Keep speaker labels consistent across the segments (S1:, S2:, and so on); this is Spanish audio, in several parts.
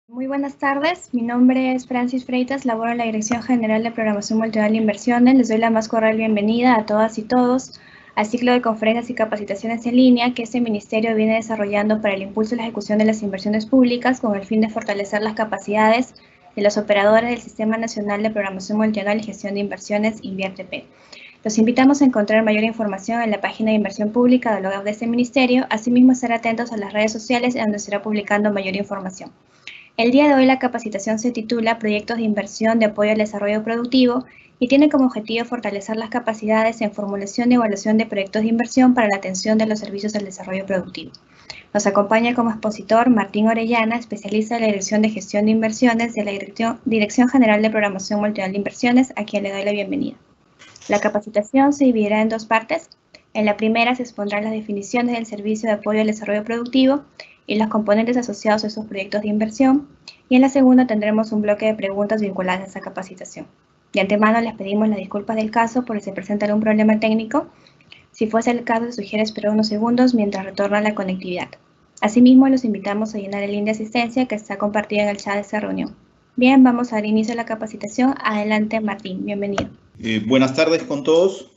S1: Muy buenas tardes, mi nombre es Francis Freitas, laboro en la Dirección General de Programación Multinivel de Inversiones. Les doy la más cordial bienvenida a todas y todos al ciclo de conferencias y capacitaciones en línea que este ministerio viene desarrollando para el impulso y la ejecución de las inversiones públicas con el fin de fortalecer las capacidades de los operadores del Sistema Nacional de Programación Multinivel y Gestión de Inversiones, INVIERTP. Los invitamos a encontrar mayor información en la página de inversión pública de la web de este ministerio, asimismo estar atentos a las redes sociales en donde se irá publicando mayor información. El día de hoy la capacitación se titula Proyectos de inversión de apoyo al desarrollo productivo y tiene como objetivo fortalecer las capacidades en formulación y evaluación de proyectos de inversión para la atención de los servicios del desarrollo productivo. Nos acompaña como expositor Martín Orellana, especialista de la Dirección de Gestión de Inversiones de la Dirección General de Programación Multinivel de Inversiones, a quien le doy la bienvenida. La capacitación se dividirá en dos partes. En la primera se expondrán las definiciones del servicio de apoyo al desarrollo productivo y los componentes asociados a esos proyectos de inversión, y en la segunda tendremos un bloque de preguntas vinculadas a esa capacitación. De antemano les pedimos las disculpas del caso por si se presenta algún problema técnico. Si fuese el caso, se sugiere esperar unos segundos mientras retorna la conectividad. Asimismo, los invitamos a llenar el link de asistencia que está compartido en el chat de esta reunión. Bien, vamos a dar inicio a la capacitación. Adelante, Martín, bienvenido.
S2: Buenas tardes con todos.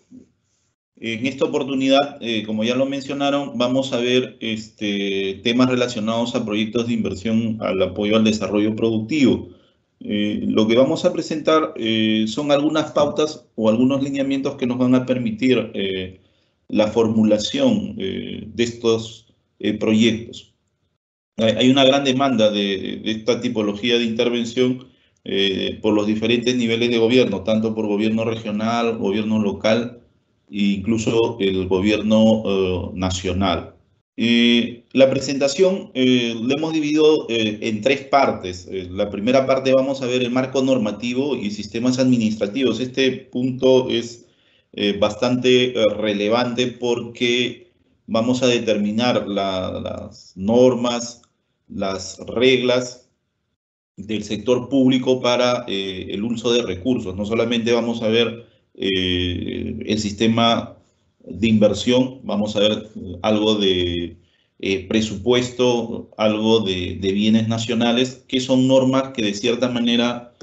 S2: En esta oportunidad, como ya lo mencionaron, vamos a ver temas relacionados a proyectos de inversión al apoyo al desarrollo productivo. Lo que vamos a presentar son algunas pautas o algunos lineamientos que nos van a permitir la formulación de estos proyectos. Hay una gran demanda de esta tipología de intervención por los diferentes niveles de gobierno, tanto por gobierno regional, gobierno local, e incluso el gobierno nacional. La presentación la hemos dividido en tres partes. La primera parte vamos a ver el marco normativo y sistemas administrativos. Este punto es bastante relevante porque vamos a determinar las normas, las reglas del sector público para el uso de recursos. No solamente vamos a ver el sistema de inversión, vamos a ver algo de presupuesto, algo de bienes nacionales, que son normas que de cierta manera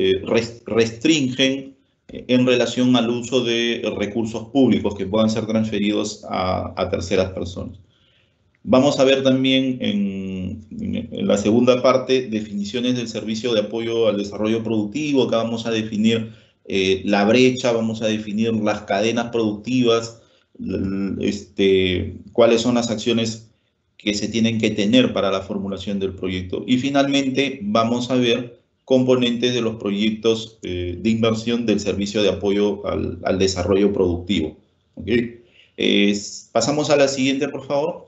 S2: restringen en relación al uso de recursos públicos que puedan ser transferidos a terceras personas. Vamos a ver también en la segunda parte definiciones del servicio de apoyo al desarrollo productivo. Acá vamos a definir la brecha, vamos a definir las cadenas productivas, cuáles son las acciones que se tienen que tener para la formulación del proyecto. Y finalmente vamos a ver componentes de los proyectos de inversión del servicio de apoyo al desarrollo productivo. ¿Okay? Pasamos a la siguiente, por favor.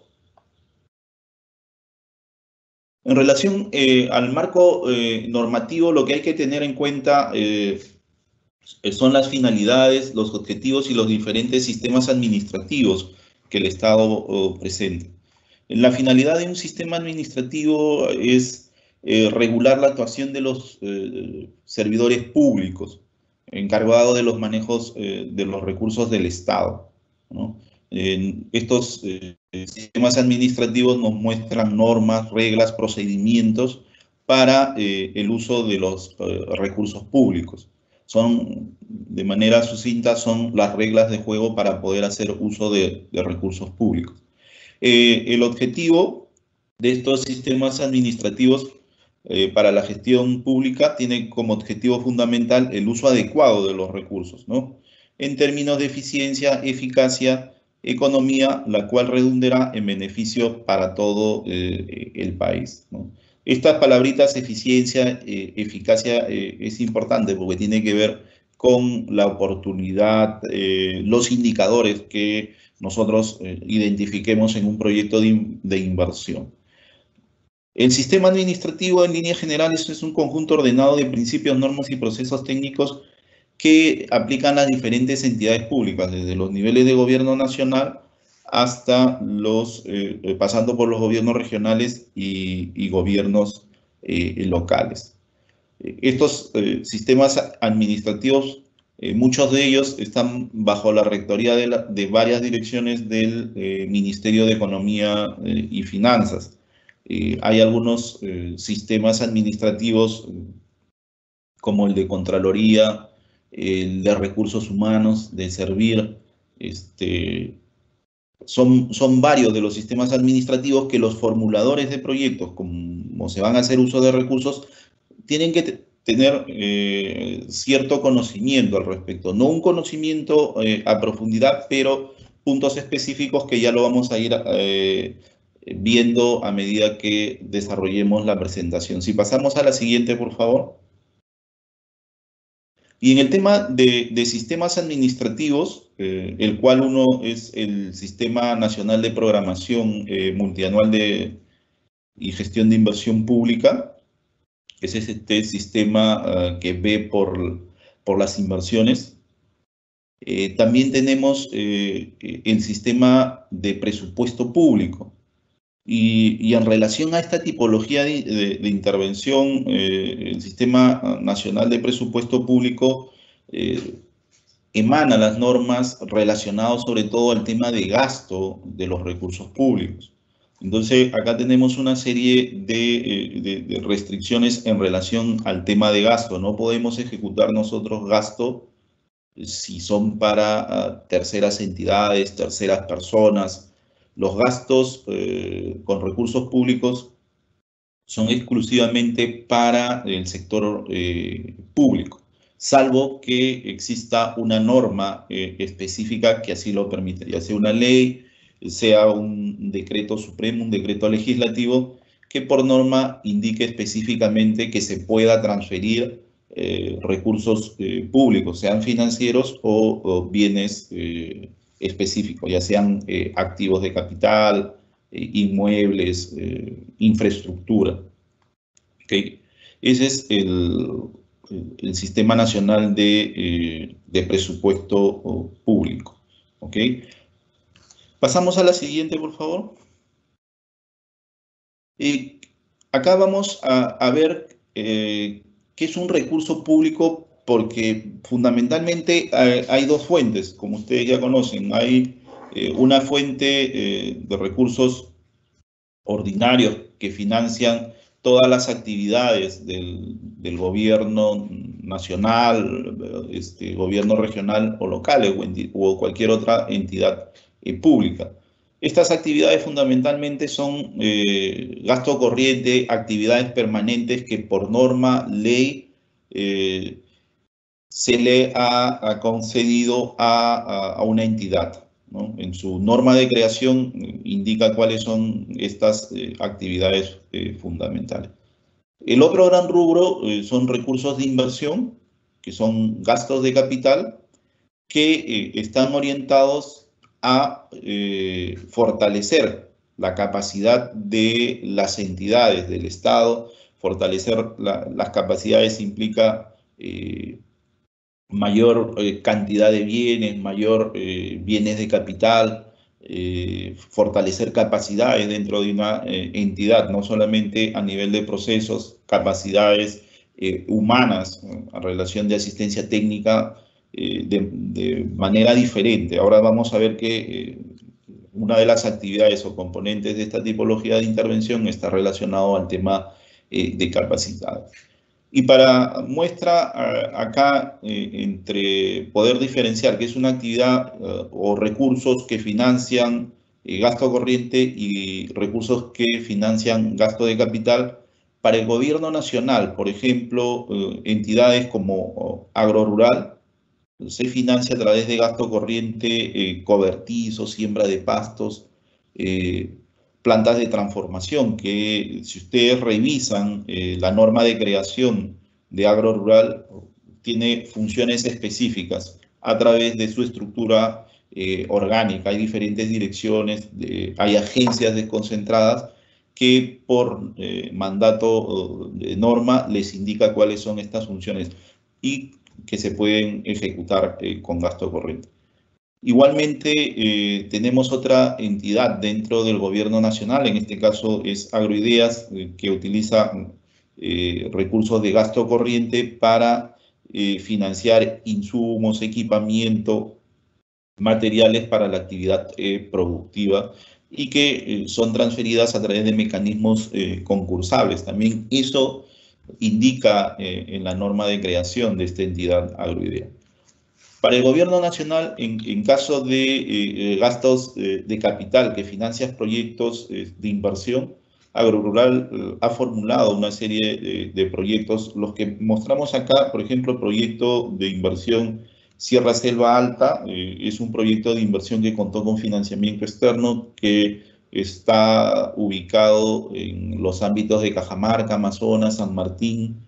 S2: En relación al marco normativo, lo que hay que tener en cuenta son las finalidades, los objetivos y los diferentes sistemas administrativos que el Estado presenta. La finalidad de un sistema administrativo es regular la actuación de los servidores públicos encargados de los manejos de los recursos del Estado, ¿no? Estos sistemas administrativos nos muestran normas, reglas, procedimientos para el uso de los recursos públicos. Son, de manera sucinta, son las reglas de juego para poder hacer uso de recursos públicos. El objetivo de estos sistemas administrativos para la gestión pública tiene como objetivo fundamental el uso adecuado de los recursos, ¿no? En términos de eficiencia, eficacia, economía, la cual redundará en beneficio para todo el país, ¿no? Estas palabritas, eficiencia, eficacia, es importante porque tiene que ver con la oportunidad, los indicadores que nosotros identifiquemos en un proyecto de inversión. El sistema administrativo, en líneas generales, es un conjunto ordenado de principios, normas y procesos técnicos que aplican las diferentes entidades públicas, desde los niveles de gobierno nacional hasta pasando por los gobiernos regionales y gobiernos locales. Estos sistemas administrativos, muchos de ellos están bajo la rectoría de varias direcciones del Ministerio de Economía y Finanzas. Hay algunos sistemas administrativos como el de Contraloría, el de Recursos Humanos, de Servir. Son varios de los sistemas administrativos que los formuladores de proyectos, como se van a hacer uso de recursos, tienen que tener cierto conocimiento al respecto. No un conocimiento a profundidad, pero puntos específicos que ya lo vamos a ir viendo a medida que desarrollemos la presentación. Si pasamos a la siguiente, por favor. Y en el tema de sistemas administrativos, el cual uno es el Sistema Nacional de Programación Multianual y Gestión de Inversión Pública, es este sistema que ve por las inversiones. También tenemos el sistema de presupuesto público. Y en relación a esta tipología de intervención, el Sistema Nacional de Presupuesto Público emana las normas relacionadas sobre todo al tema de gasto de los recursos públicos. Entonces, acá tenemos una serie de restricciones en relación al tema de gasto. No podemos ejecutar nosotros gasto si son para terceras entidades, terceras personas. Los gastos con recursos públicos son exclusivamente para el sector público, salvo que exista una norma específica que así lo permite, ya sea una ley, sea un decreto supremo, un decreto legislativo, que por norma indique específicamente que se pueda transferir recursos públicos, sean financieros o bienes específicos, ya sean activos de capital, inmuebles, infraestructura. ¿Okay? Ese es el Sistema Nacional de Presupuesto Público. ¿Okay? Pasamos a la siguiente, por favor. Acá vamos a ver qué es un recurso público, porque fundamentalmente hay dos fuentes, como ustedes ya conocen. Hay una fuente de recursos ordinarios que financian todas las actividades del gobierno nacional, gobierno regional o local o cualquier otra entidad pública. Estas actividades fundamentalmente son gasto corriente, actividades permanentes que por norma, ley, se le ha concedido a una entidad, ¿no? En su norma de creación indica cuáles son estas actividades fundamentales. El otro gran rubro son recursos de inversión, que son gastos de capital, que están orientados a fortalecer la capacidad de las entidades del Estado. Fortalecer las capacidades implica mayor cantidad de bienes, mayor bienes de capital, fortalecer capacidades dentro de una entidad, no solamente a nivel de procesos, capacidades humanas en relación de asistencia técnica de manera diferente. Ahora vamos a ver que una de las actividades o componentes de esta tipología de intervención está relacionado al tema de capacidades. Y para muestra acá entre poder diferenciar qué es una actividad o recursos que financian gasto corriente y recursos que financian gasto de capital, para el gobierno nacional, por ejemplo, entidades como Agrorural, se financia a través de gasto corriente, cobertizo, siembra de pastos, plantas de transformación, que si ustedes revisan la norma de creación de Agrorural, tiene funciones específicas a través de su estructura orgánica. Hay diferentes direcciones, hay agencias desconcentradas que por mandato de norma les indica cuáles son estas funciones y que se pueden ejecutar con gasto corriente. Igualmente, tenemos otra entidad dentro del gobierno nacional, en este caso es Agroideas, que utiliza recursos de gasto corriente para financiar insumos, equipamiento, materiales para la actividad productiva y que son transferidas a través de mecanismos concursables. También eso indica en la norma de creación de esta entidad agroidea. Para el gobierno nacional, en caso de gastos de capital que financian proyectos de inversión, Agrorural ha formulado una serie de proyectos. Los que mostramos acá, por ejemplo, el proyecto de inversión Sierra Selva Alta, es un proyecto de inversión que contó con financiamiento externo, que está ubicado en los ámbitos de Cajamarca, Amazonas, San Martín,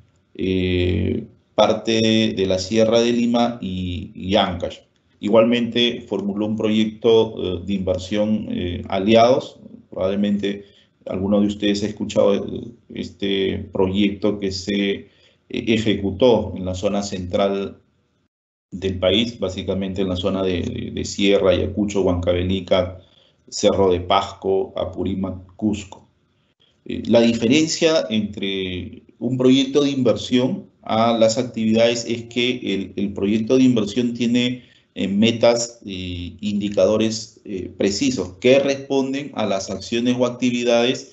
S2: parte de la Sierra de Lima y Ancash. Igualmente formuló un proyecto de inversión aliados. Probablemente alguno de ustedes ha escuchado este proyecto que se ejecutó en la zona central del país, básicamente en la zona de Sierra, Ayacucho, Huancavelica, Cerro de Pasco, Apurímac, Cusco. La diferencia entre un proyecto de inversión a las actividades es que el proyecto de inversión tiene metas e indicadores precisos que responden a las acciones o actividades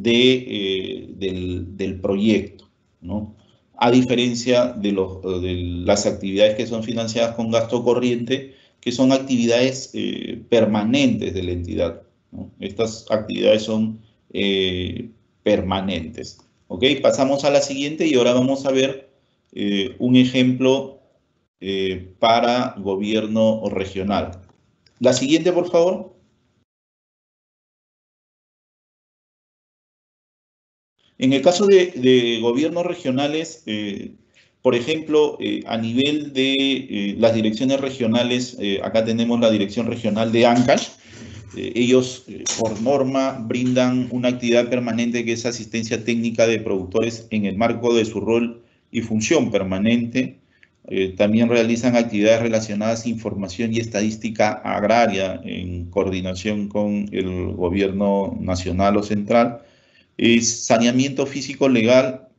S2: del proyecto, ¿no? A diferencia de las actividades que son financiadas con gasto corriente, que son actividades permanentes de la entidad, ¿no? Estas actividades son permanentes. ¿Ok? Pasamos a la siguiente y ahora vamos a ver un ejemplo para gobierno regional. La siguiente, por favor. En el caso de gobiernos regionales, por ejemplo, a nivel de las direcciones regionales, acá tenemos la dirección regional de Ancash. Ellos, por norma, brindan una actividad permanente que es asistencia técnica de productores en el marco de su rol y función permanente. También realizan actividades relacionadas a información y estadística agraria en coordinación con el gobierno nacional o central. Es saneamiento físico legal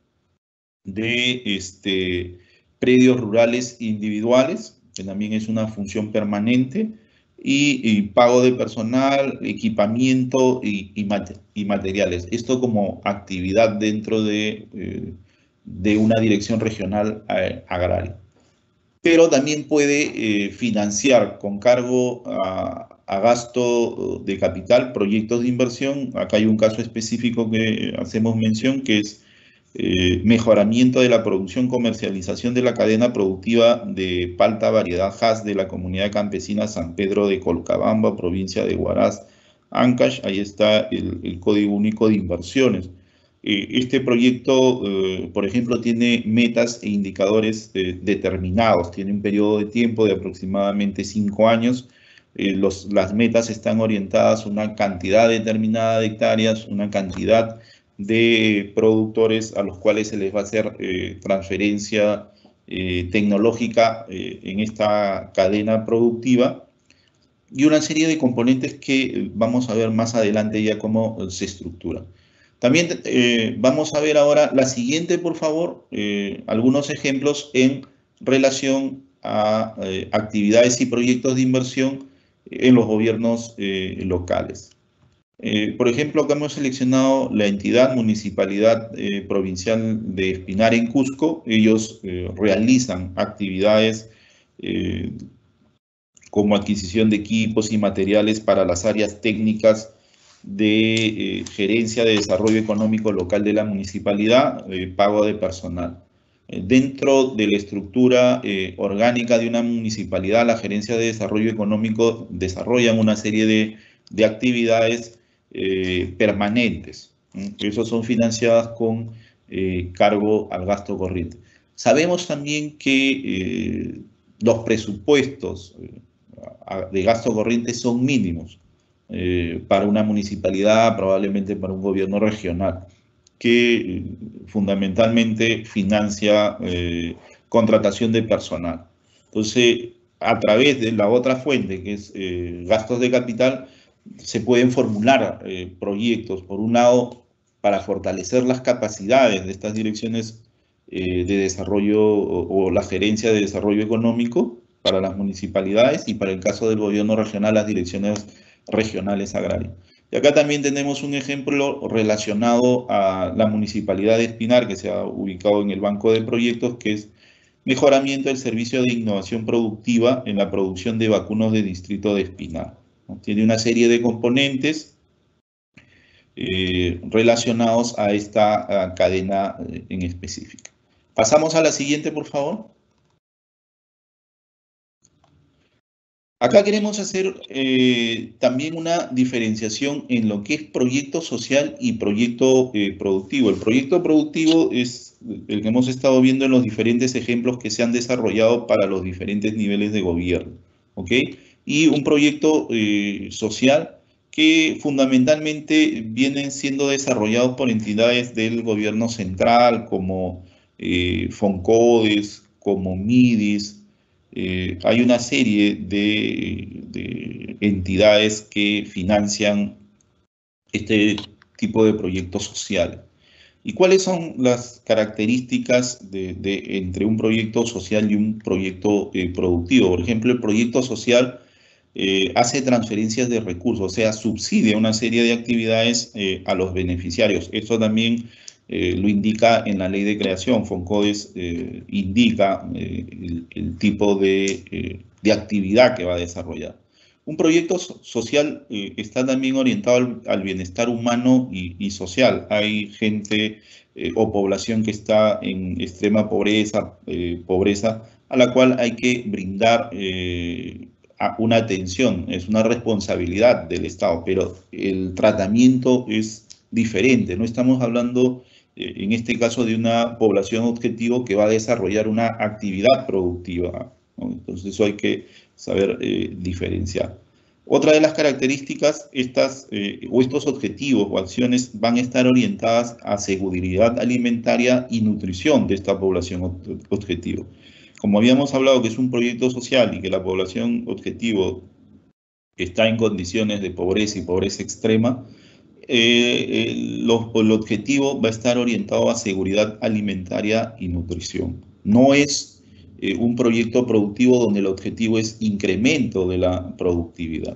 S2: de predios rurales individuales, que también es una función permanente, y pago de personal, equipamiento y materiales. Esto como actividad dentro de una dirección regional agraria. Pero también puede financiar con cargo a gasto de capital proyectos de inversión. Acá hay un caso específico que hacemos mención, que es mejoramiento de la producción, comercialización de la cadena productiva de palta variedad Hass de la comunidad campesina San Pedro de Colcabamba, provincia de Huaraz, Ancash. Ahí está el Código Único de Inversiones. Este proyecto, por ejemplo, tiene metas e indicadores determinados, tiene un periodo de tiempo de aproximadamente 5 años. Las metas están orientadas a una cantidad determinada de hectáreas, una cantidad de productores a los cuales se les va a hacer transferencia tecnológica en esta cadena productiva, y una serie de componentes que vamos a ver más adelante ya cómo se estructura. También vamos a ver ahora la siguiente, por favor, algunos ejemplos en relación a actividades y proyectos de inversión en los gobiernos locales. Por ejemplo, acá hemos seleccionado la entidad Municipalidad Provincial de Espinar en Cusco. Ellos realizan actividades como adquisición de equipos y materiales para las áreas técnicas de gerencia de desarrollo económico local de la municipalidad, pago de personal. Dentro de la estructura orgánica de una municipalidad, la gerencia de desarrollo económico desarrollan una serie de actividades permanentes. Esas son financiadas con cargo al gasto corriente. Sabemos también que los presupuestos de gasto corriente son mínimos para una municipalidad, probablemente para un gobierno regional, que fundamentalmente financia contratación de personal. Entonces, a través de la otra fuente, que es gastos de capital, se pueden formular proyectos, por un lado, para fortalecer las capacidades de estas direcciones de desarrollo o la gerencia de desarrollo económico para las municipalidades, y para el caso del gobierno regional, las direcciones regionales agrarias. Y acá también tenemos un ejemplo relacionado a la Municipalidad de Espinar, que se ha ubicado en el banco de proyectos, que es mejoramiento del servicio de innovación productiva en la producción de vacunos de distrito de Espinar, ¿no? Tiene una serie de componentes relacionados a esta cadena en específico. Pasamos a la siguiente, por favor. Acá queremos hacer también una diferenciación en lo que es proyecto social y proyecto productivo. El proyecto productivo es el que hemos estado viendo en los diferentes ejemplos que se han desarrollado para los diferentes niveles de gobierno, ¿ok? Y un proyecto social que fundamentalmente vienen siendo desarrollados por entidades del gobierno central, como FONCODES, como MIDIS. Hay una serie de entidades que financian este tipo de proyectos sociales. ¿Y cuáles son las características entre un proyecto social y un proyecto productivo? Por ejemplo, el proyecto social hace transferencias de recursos, o sea, subsidia una serie de actividades a los beneficiarios. Esto también lo indica en la ley de creación. FONCODES indica el tipo de actividad que va a desarrollar. Un proyecto social está también orientado al bienestar humano y social. Hay gente o población que está en extrema pobreza a la cual hay que brindar una atención, es una responsabilidad del Estado, pero el tratamiento es diferente. No estamos hablando, en este caso, de una población objetivo que va a desarrollar una actividad productiva, ¿no? Entonces eso hay que saber diferenciar. Otra de las características, estos objetivos o acciones van a estar orientadas a seguridad alimentaria y nutrición de esta población objetivo. Como habíamos hablado que es un proyecto social y que la población objetivo está en condiciones de pobreza y pobreza extrema, el objetivo va a estar orientado a seguridad alimentaria y nutrición. No es un proyecto productivo donde el objetivo es incremento de la productividad.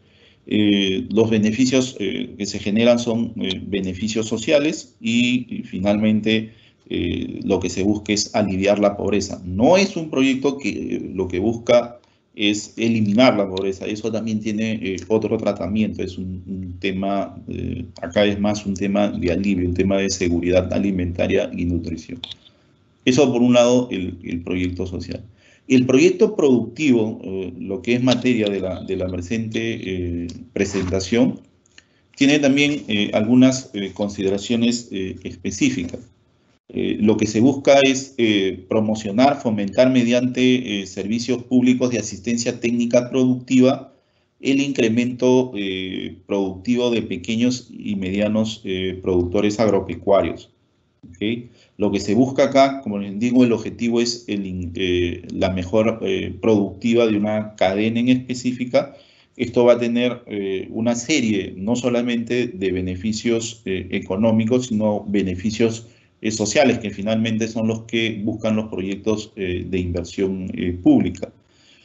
S2: Los beneficios que se generan son beneficios sociales y finalmente lo que se busca es aliviar la pobreza. No es un proyecto que lo que busca es eliminar la pobreza, eso también tiene otro tratamiento, es un tema, acá es más un tema de alivio, un tema de seguridad alimentaria y nutrición. Eso por un lado, el proyecto social. El proyecto productivo, lo que es materia de la presente presentación, tiene también algunas consideraciones específicas. Lo que se busca es promocionar, fomentar mediante servicios públicos de asistencia técnica productiva el incremento productivo de pequeños y medianos productores agropecuarios. ¿Okay? Lo que se busca acá, como les digo, el objetivo es la mejor productiva de una cadena en específica. Esto va a tener una serie, no solamente de beneficios económicos, sino beneficios sociales, que finalmente son los que buscan los proyectos de inversión pública.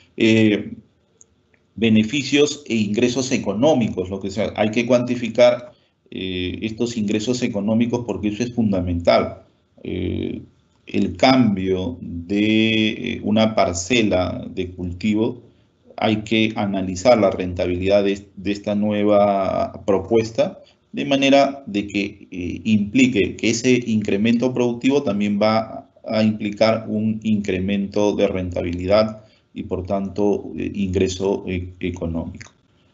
S2: Beneficios e ingresos económicos, lo que sea, hay que cuantificar estos ingresos económicos porque eso es fundamental. El cambio de una parcela de cultivo, hay que analizar la rentabilidad de esta nueva propuesta de manera de que implique que ese incremento productivo también va a implicar un incremento de rentabilidad y por tanto ingreso económico.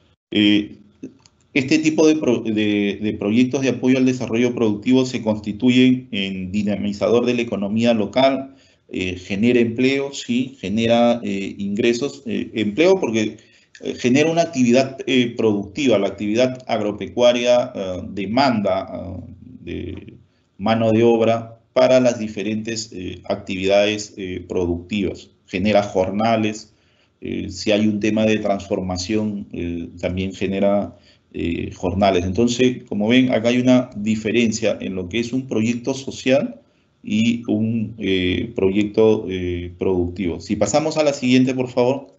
S2: Este tipo de proyectos de apoyo al desarrollo productivo se constituyen en dinamizador de la economía local, genera empleo, sí, genera ingresos, empleo porque genera una actividad productiva. La actividad agropecuaria demanda de mano de obra para las diferentes actividades productivas, genera jornales, si hay un tema de transformación también genera jornales. Entonces, como ven, acá hay una diferencia en lo que es un proyecto social y un proyecto productivo. Si pasamos a la siguiente, por favor.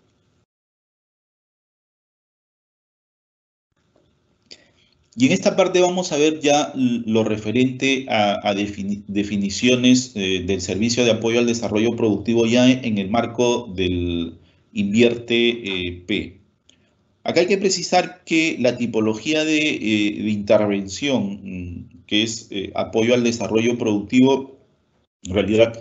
S2: Y en esta parte vamos a ver ya lo referente a definiciones del servicio de apoyo al desarrollo productivo ya en el marco del Invierte P. Acá hay que precisar que la tipología de intervención, que es apoyo al desarrollo productivo, en realidad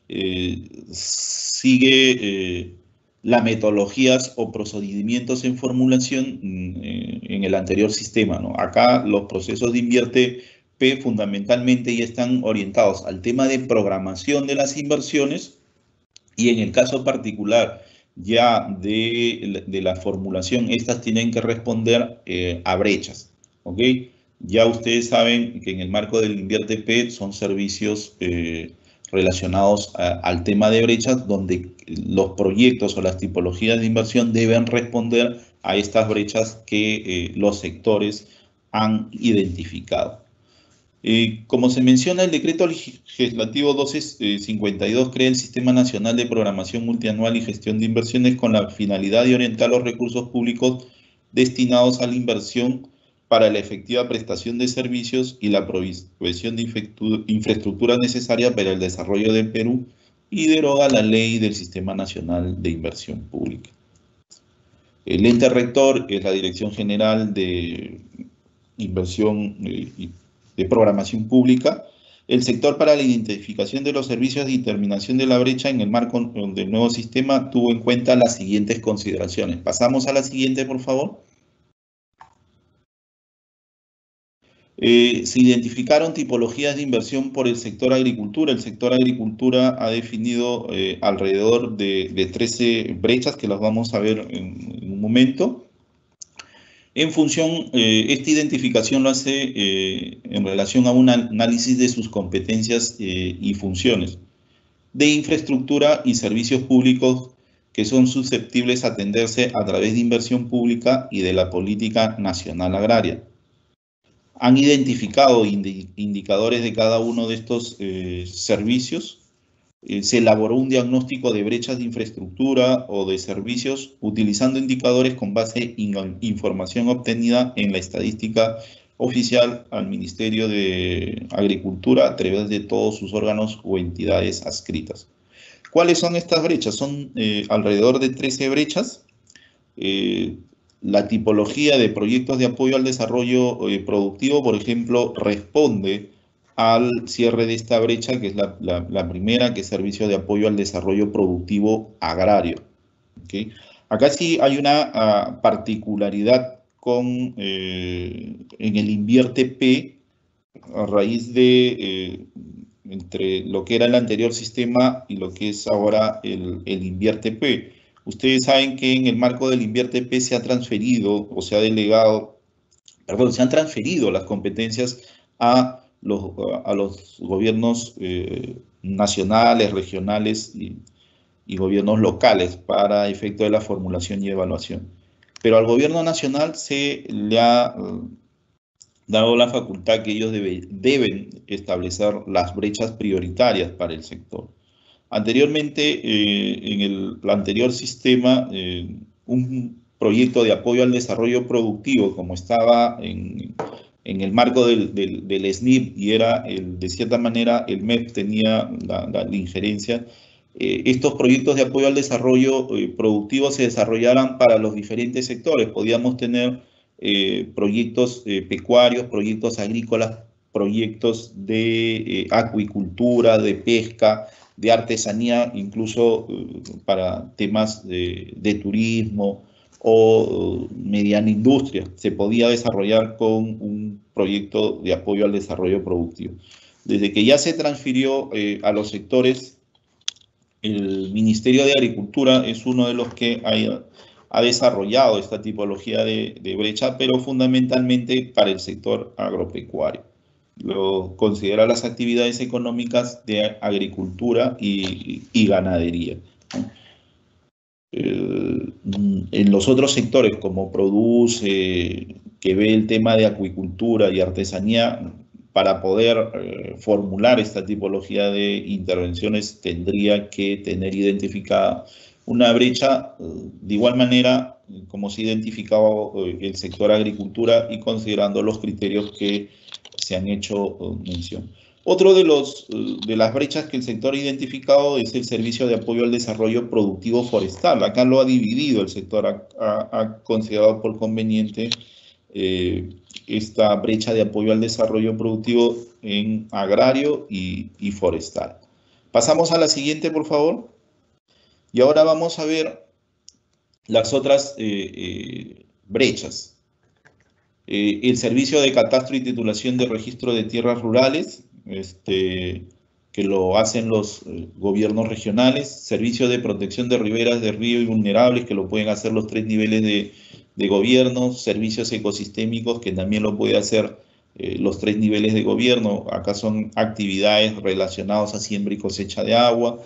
S2: sigue las metodologías o procedimientos en formulación en el anterior sistema, ¿no? Acá los procesos de Invierte P fundamentalmente ya están orientados al tema de programación de las inversiones y en el caso particular ya de la formulación, estas tienen que responder a brechas, ¿ok? Ya ustedes saben que en el marco del Invierte P son servicios relacionados al tema de brechas, donde los proyectos o las tipologías de inversión deben responder a estas brechas que los sectores han identificado. Como se menciona, el decreto legislativo 1252 crea el Sistema Nacional de Programación Multianual y Gestión de Inversiones con la finalidad de orientar los recursos públicos destinados a la inversión para la efectiva prestación de servicios y la provisión de infraestructura necesaria para el desarrollo del Perú y deroga la ley del Sistema Nacional de Inversión Pública. El ente rector es la Dirección General de Inversión y de Programación Pública. El sector para la identificación de los servicios de determinación de la brecha en el marco del nuevo sistema tuvo en cuenta las siguientes consideraciones. Pasamos a la siguiente, por favor. Se identificaron tipologías de inversión por el sector agricultura. El sector agricultura ha definido alrededor de 13 brechas que las vamos a ver en un momento. En función, esta identificación lo hace en relación a un análisis de sus competencias y funciones de infraestructura y servicios públicos que son susceptibles a atenderse a través de inversión pública y de la política nacional agraria. Han identificado indicadores de cada uno de estos servicios. Se elaboró un diagnóstico de brechas de infraestructura o de servicios utilizando indicadores con base en información obtenida en la estadística oficial al Ministerio de Agricultura a través de todos sus órganos o entidades adscritas. ¿Cuáles son estas brechas? Son alrededor de 13 brechas. La tipología de proyectos de apoyo al desarrollo productivo, por ejemplo, responde al cierre de esta brecha, que es la primera, que es servicio de apoyo al desarrollo productivo agrario. ¿Okay? Acá sí hay una particularidad en el Invierte P, a raíz de entre lo que era el anterior sistema y lo que es ahora el Invierte P. Ustedes saben que en el marco del Invierte P se ha transferido o se ha delegado, perdón, se han transferido las competencias a los gobiernos nacionales, regionales y gobiernos locales para efecto de la formulación y evaluación. Pero al gobierno nacional se le ha dado la facultad que ellos deben establecer las brechas prioritarias para el sector. Anteriormente, en el anterior sistema, un proyecto de apoyo al desarrollo productivo, como estaba en el marco del SNIP y era, de cierta manera, el MEP tenía la injerencia, estos proyectos de apoyo al desarrollo productivo se desarrollaran para los diferentes sectores. Podíamos tener proyectos pecuarios, proyectos agrícolas, proyectos de acuicultura, de pesca, de artesanía, incluso para temas de turismo o mediana industria. Se podía desarrollar con un proyecto de apoyo al desarrollo productivo. Desde que ya se transfirió a los sectores, el Ministerio de Agricultura es uno de los que ha desarrollado esta tipología de brecha, pero fundamentalmente para el sector agropecuario. Lo considera las actividades económicas de agricultura y ganadería. En los otros sectores, como produce, que ve el tema de acuicultura y artesanía, para poder formular esta tipología de intervenciones tendría que tener identificada una brecha. De igual manera, como se ha identificado el sector agricultura y considerando los criterios que se han hecho mención. Otro de las brechas que el sector ha identificado es el servicio de apoyo al desarrollo productivo forestal. Acá lo ha dividido el sector, ha considerado por conveniente esta brecha de apoyo al desarrollo productivo en agrario y forestal. Pasamos a la siguiente, por favor. Y ahora vamos a ver las otras brechas. El servicio de catastro y titulación de registro de tierras rurales, que lo hacen los gobiernos regionales. Servicio de protección de riberas de río y vulnerables, que lo pueden hacer los 3 niveles de gobierno. Servicios ecosistémicos, que también lo puede hacer los 3 niveles de gobierno. Acá son actividades relacionadas a siembra y cosecha de agua,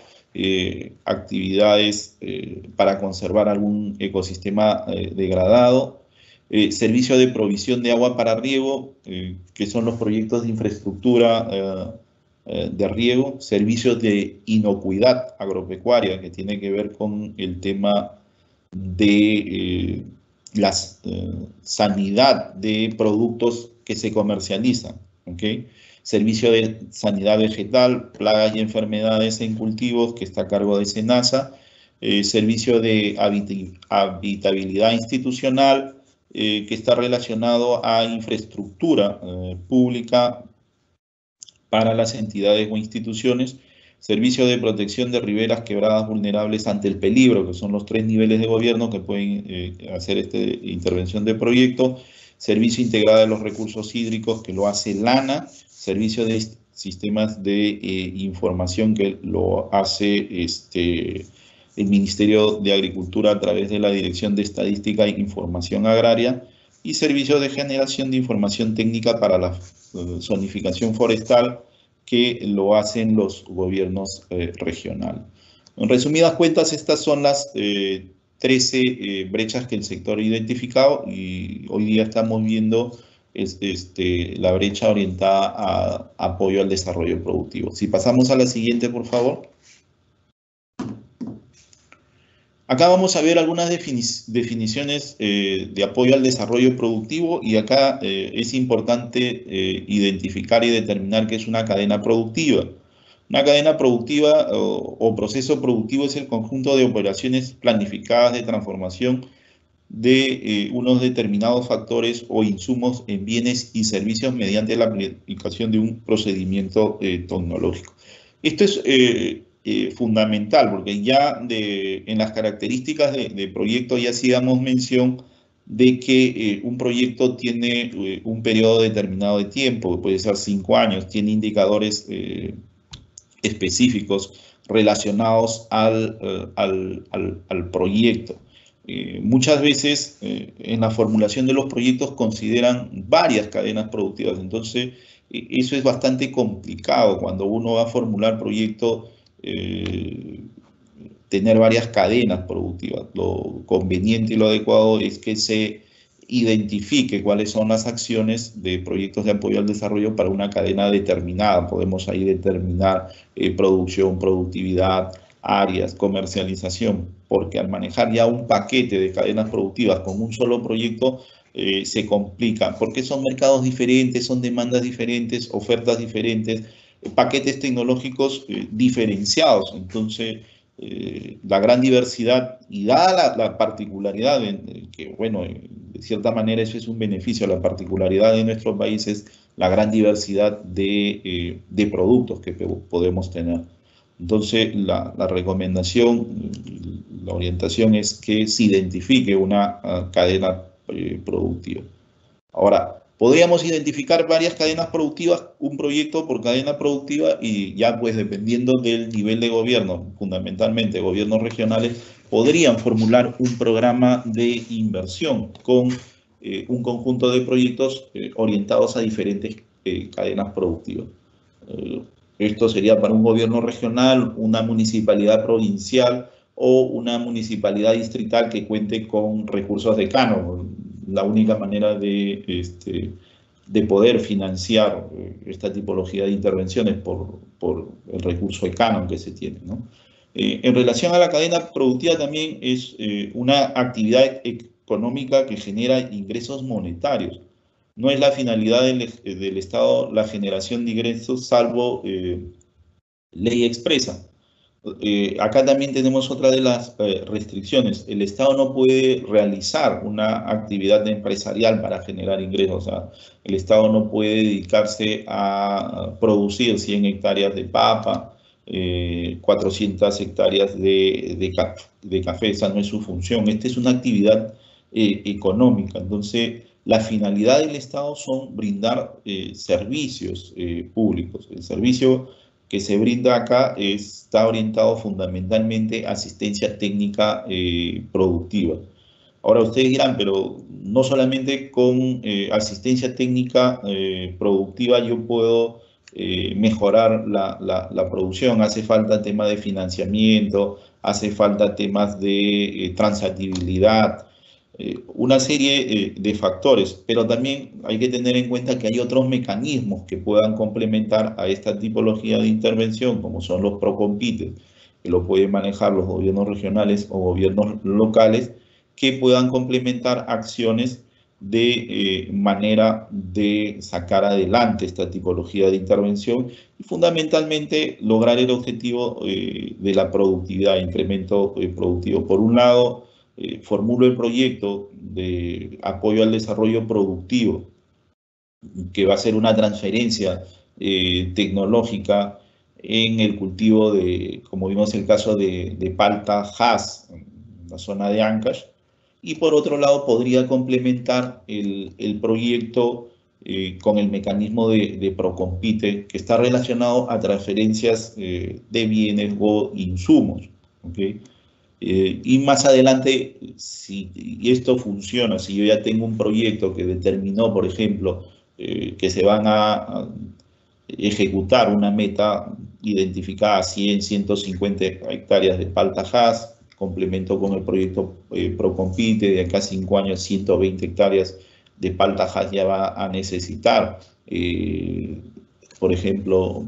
S2: actividades para conservar algún ecosistema degradado, servicio de provisión de agua para riego, que son los proyectos de infraestructura de riego, servicios de inocuidad agropecuaria, que tiene que ver con el tema de la sanidad de productos que se comercializan, ¿ok? Servicio de sanidad vegetal, plagas y enfermedades en cultivos, que está a cargo de SENASA. Servicio de habitabilidad institucional, que está relacionado a infraestructura pública para las entidades o instituciones. Servicio de protección de riberas quebradas vulnerables ante el peligro, que son los 3 niveles de gobierno que pueden hacer esta intervención de proyecto. Servicio integrado de los recursos hídricos, que lo hace LANA. Servicio de sistemas de información, que lo hace el Ministerio de Agricultura a través de la Dirección de Estadística e Información Agraria. Y servicio de generación de información técnica para la zonificación forestal, que lo hacen los gobiernos regionales. En resumidas cuentas, estas son las 13 brechas que el sector ha identificado, y hoy día estamos viendo la brecha orientada a apoyo al desarrollo productivo. Si pasamos a la siguiente, por favor. Acá vamos a ver algunas definiciones de apoyo al desarrollo productivo, y acá es importante identificar y determinar qué es una cadena productiva. Una cadena productiva o proceso productivo es el conjunto de operaciones planificadas de transformación de unos determinados factores o insumos en bienes y servicios mediante la aplicación de un procedimiento tecnológico. Esto es fundamental, porque ya en las características de proyecto ya hacíamos mención de que un proyecto tiene un periodo determinado de tiempo, que puede ser 5 años, tiene indicadores específicos relacionados al proyecto. Muchas veces en la formulación de los proyectos consideran varias cadenas productivas, entonces eso es bastante complicado cuando uno va a formular proyectos, tener varias cadenas productivas. Lo conveniente y lo adecuado es que se identifique cuáles son las acciones de proyectos de apoyo al desarrollo para una cadena determinada. Podemos ahí determinar producción, productividad, áreas, comercialización, porque al manejar ya un paquete de cadenas productivas con un solo proyecto se complica, porque son mercados diferentes, son demandas diferentes, ofertas diferentes, paquetes tecnológicos diferenciados. Entonces, la gran diversidad, y dada la particularidad, que bueno, de cierta manera eso es un beneficio, la particularidad de nuestros países, la gran diversidad de productos que podemos tener. Entonces, la recomendación, la orientación es que se identifique una cadena productiva. Ahora, podríamos identificar varias cadenas productivas, un proyecto por cadena productiva, y ya pues dependiendo del nivel de gobierno, fundamentalmente gobiernos regionales, podrían formular un programa de inversión con un conjunto de proyectos orientados a diferentes cadenas productivas. Esto sería para un gobierno regional, una municipalidad provincial o una municipalidad distrital que cuente con recursos de canon. La única manera de poder financiar esta tipología de intervenciones por el recurso de canon que se tiene, ¿no? En relación a la cadena productiva también es una actividad económica que genera ingresos monetarios. No es la finalidad del Estado la generación de ingresos, salvo ley expresa. Acá también tenemos otra de las restricciones. El Estado no puede realizar una actividad empresarial para generar ingresos. O sea, el Estado no puede dedicarse a producir 100 hectáreas de papa, 400 hectáreas de café. Esa no es su función. Esta es una actividad económica. Entonces, la finalidad del Estado son brindar servicios públicos. El servicio que se brinda acá está orientado fundamentalmente a asistencia técnica productiva. Ahora ustedes dirán, pero no solamente con asistencia técnica productiva yo puedo mejorar la producción, hace falta temas de financiamiento, hace falta temas de transactibilidad, una serie de factores, pero también hay que tener en cuenta que hay otros mecanismos que puedan complementar a esta tipología de intervención, como son los PROCOMPITES, que lo pueden manejar los gobiernos regionales o gobiernos locales, que puedan complementar acciones de manera de sacar adelante esta tipología de intervención y fundamentalmente lograr el objetivo de la productividad, incremento productivo. Por un lado, formulo el proyecto de apoyo al desarrollo productivo, que va a ser una transferencia tecnológica en el cultivo de, como vimos el caso de palta Hass, en la zona de Ancash, y por otro lado podría complementar el proyecto con el mecanismo de Procompite, que está relacionado a transferencias de bienes o insumos, ¿okay? Y más adelante, si esto funciona, si yo ya tengo un proyecto que determinó, por ejemplo, que se van a ejecutar una meta identificada 100, 150 hectáreas de palta Hass, complemento con el proyecto Procompite, de acá a 5 años 120 hectáreas de palta Hass ya va a necesitar, por ejemplo,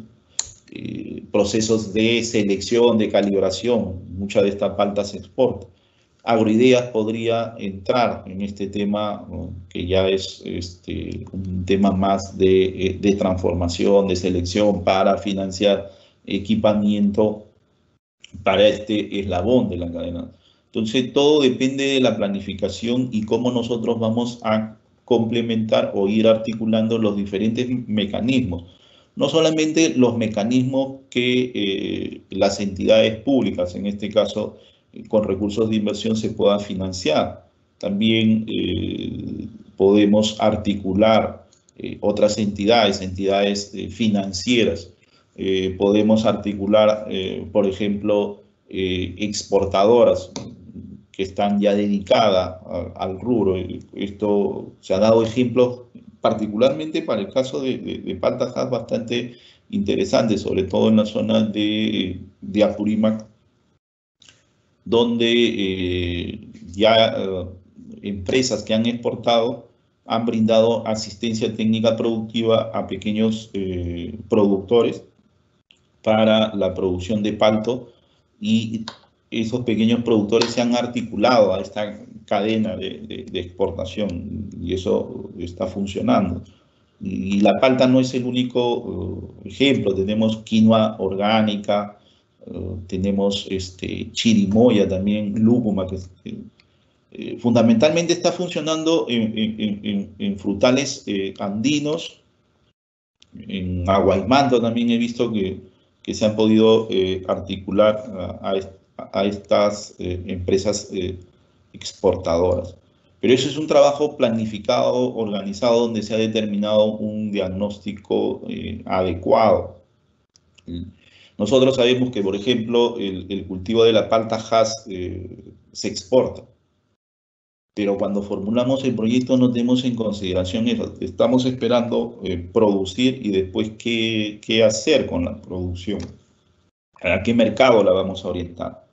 S2: procesos de selección, de calibración. Mucha de esta palta se exporta. Agroideas podría entrar en este tema, ¿no?, que ya es un tema más de transformación, de selección para financiar equipamiento para este eslabón de la cadena. Entonces, todo depende de la planificación y cómo nosotros vamos a complementar o ir articulando los diferentes mecanismos. No solamente los mecanismos que las entidades públicas, en este caso con recursos de inversión, se puedan financiar. También podemos articular otras entidades financieras. Podemos articular, por ejemplo, exportadoras que están ya dedicadas al rubro. Esto se ha dado ejemplos particularmente para el caso de palta Hass bastante interesante, sobre todo en la zona de Apurímac, donde ya empresas que han exportado han brindado asistencia técnica productiva a pequeños productores para la producción de palto, y esos pequeños productores se han articulado a esta cadena de exportación y eso está funcionando. Y la palta no es el único ejemplo. Tenemos quinoa orgánica, tenemos chirimoya también, lúcuma, que fundamentalmente está funcionando en frutales andinos. En Aguaymanto también he visto que se han podido articular a estas empresas exportadoras. Pero eso es un trabajo planificado, organizado, donde se ha determinado un diagnóstico adecuado. Nosotros sabemos que, por ejemplo, el cultivo de la palta Hass se exporta, pero cuando formulamos el proyecto no tenemos en consideración eso. Estamos esperando producir y después qué hacer con la producción, a qué mercado la vamos a orientar.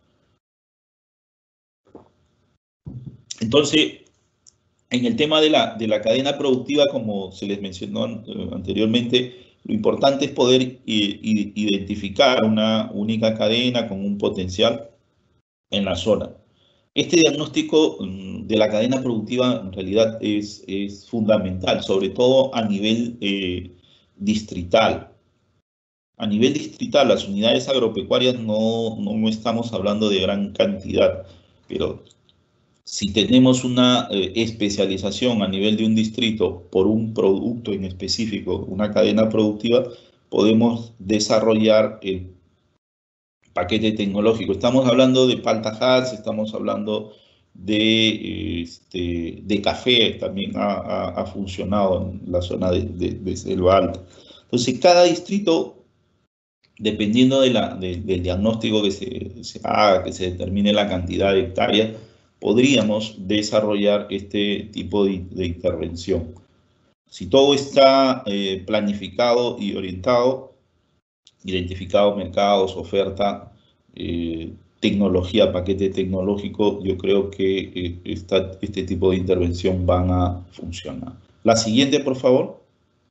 S2: Entonces, en el tema de la cadena productiva, como se les mencionó anteriormente, Lo importante es poder identificar una única cadena con un potencial en la zona. Este diagnóstico de la cadena productiva en realidad es fundamental, sobre todo a nivel distrital. A nivel distrital, las unidades agropecuarias no estamos hablando de gran cantidad, pero si tenemos una especialización a nivel de un distrito por un producto en específico, una cadena productiva, podemos desarrollar el paquete tecnológico. Estamos hablando de palta Hats, estamos hablando de café, también ha funcionado en la zona de Selva Alta. Entonces, cada distrito, dependiendo del diagnóstico que se haga, que se determine la cantidad de hectáreas, podríamos desarrollar este tipo de intervención. Si todo está planificado y orientado, identificado mercados, oferta, tecnología, paquete tecnológico, yo creo que este tipo de intervención van a funcionar. La siguiente, por favor.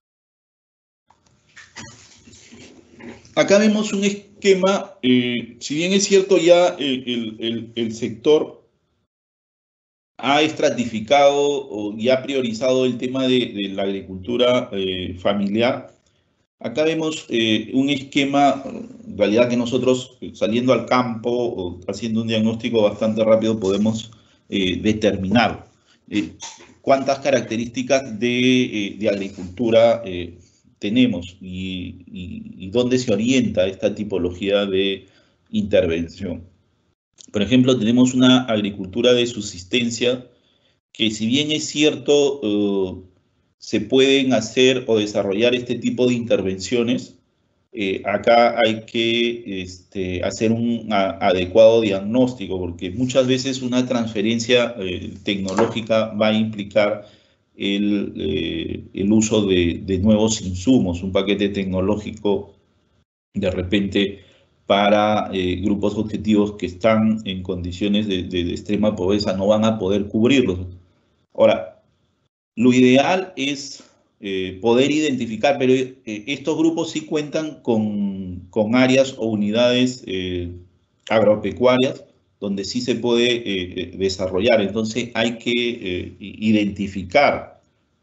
S2: Acá vemos un esquema, si bien es cierto ya el sector ha estratificado y ha priorizado el tema de la agricultura familiar, acá vemos un esquema, en realidad que nosotros saliendo al campo o haciendo un diagnóstico bastante rápido podemos determinar cuántas características de agricultura tenemos y dónde se orienta esta tipología de intervención. Por ejemplo, tenemos una agricultura de subsistencia que, si bien es cierto, se pueden hacer o desarrollar este tipo de intervenciones, acá hay que hacer un adecuado diagnóstico, porque muchas veces una transferencia tecnológica va a implicar el uso de nuevos insumos, un paquete tecnológico de repente para grupos objetivos que están en condiciones de extrema pobreza, no van a poder cubrirlos. Ahora, lo ideal es poder identificar, pero estos grupos sí cuentan con áreas o unidades agropecuarias donde sí se puede desarrollar. Entonces hay que identificar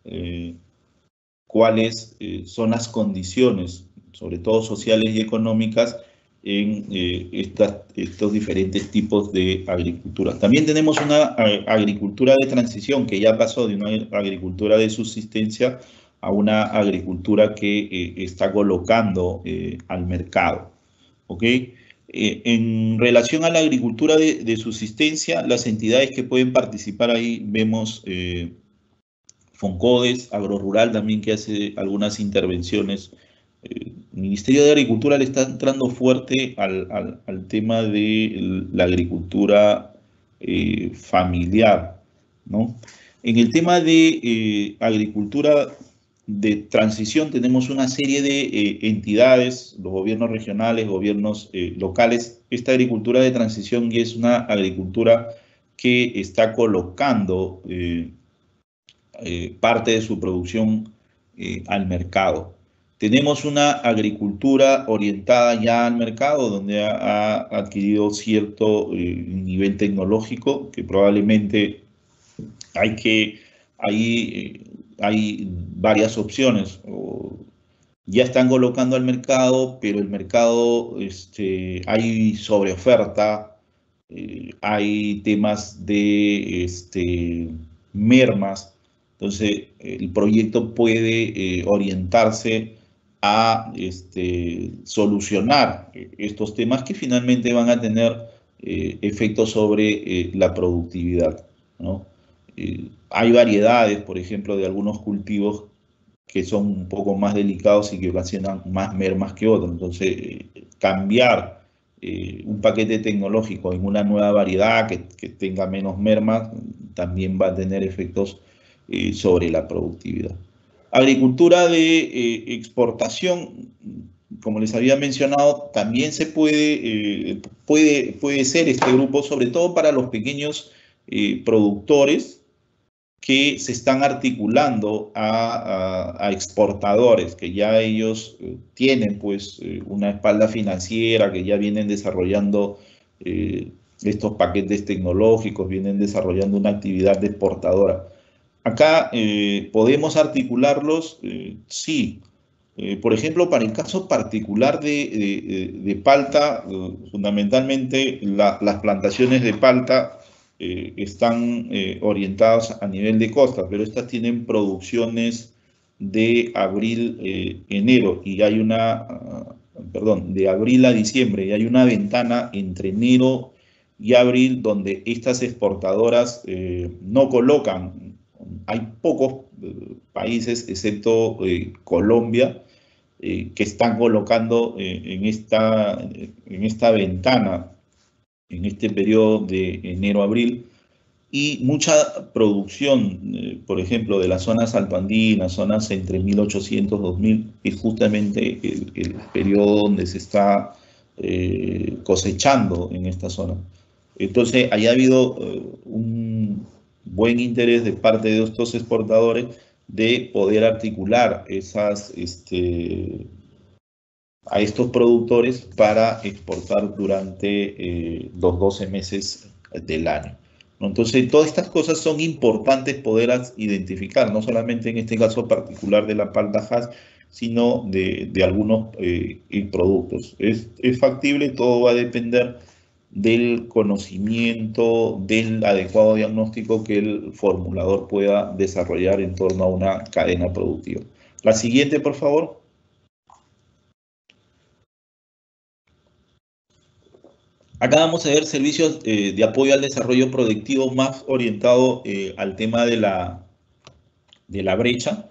S2: cuáles son las condiciones, sobre todo sociales y económicas, en estos diferentes tipos de agricultura. También tenemos una agricultura de transición que ya pasó de una agricultura de subsistencia a una agricultura que está colocando al mercado. ¿Ok? En relación a la agricultura de subsistencia, las entidades que pueden participar ahí vemos Foncodes, Agrorural también, que hace algunas intervenciones. El Ministerio de Agricultura le está entrando fuerte al tema de la agricultura familiar, ¿no? En el tema de agricultura de transición tenemos una serie de entidades, los gobiernos regionales, gobiernos locales. Esta agricultura de transición ya es una agricultura que está colocando parte de su producción al mercado. Tenemos una agricultura orientada ya al mercado, donde ha adquirido cierto nivel tecnológico, que probablemente hay varias opciones. Ya están colocando al mercado, pero el mercado hay sobreoferta, hay temas de mermas. Entonces, el proyecto puede orientarse a solucionar estos temas que finalmente van a tener efectos sobre la productividad, ¿no? Hay variedades, por ejemplo, de algunos cultivos que son un poco más delicados y que ocasionan más mermas que otros. Entonces, cambiar un paquete tecnológico en una nueva variedad que tenga menos mermas también va a tener efectos sobre la productividad. Agricultura de exportación, como les había mencionado, también se puede ser este grupo, sobre todo para los pequeños productores que se están articulando a exportadores, que ya ellos tienen pues una espalda financiera, que ya vienen desarrollando estos paquetes tecnológicos, vienen desarrollando una actividad de exportadora. Acá podemos articularlos, sí. Por ejemplo, para el caso particular de palta, fundamentalmente las plantaciones de palta están orientadas a nivel de costa, pero estas tienen producciones de abril, enero, y hay de abril a diciembre, y hay una ventana entre enero y abril donde estas exportadoras no colocan. Hay pocos países, excepto Colombia, que están colocando en esta ventana, en este periodo de enero-abril, y mucha producción, por ejemplo, de las zonas altoandinas, zonas entre 1800 y 2000, es justamente el periodo donde se está cosechando en esta zona. Entonces, ahí ha habido un buen interés de parte de estos exportadores de poder articular a estos productores para exportar durante los 12 meses del año. Entonces, todas estas cosas son importantes poderlas identificar, no solamente en este caso particular de la palta Hass, sino de algunos productos. Es factible, todo va a depender del conocimiento, del adecuado diagnóstico que el formulador pueda desarrollar en torno a una cadena productiva. La siguiente, por favor. Acá vamos a ver servicios de apoyo al desarrollo productivo más orientado al tema de la brecha.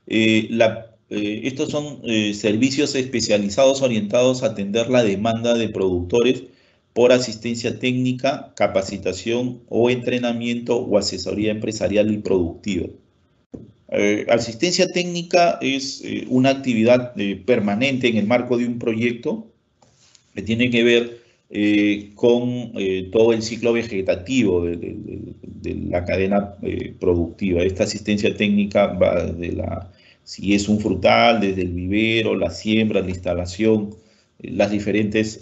S2: Estos son servicios especializados orientados a atender la demanda de productores por asistencia técnica, capacitación o entrenamiento o asesoría empresarial y productiva. Asistencia técnica es una actividad permanente en el marco de un proyecto que tiene que ver con todo el ciclo vegetativo de la cadena productiva. Esta asistencia técnica va si es un frutal, desde el vivero, la siembra, la instalación, las diferentes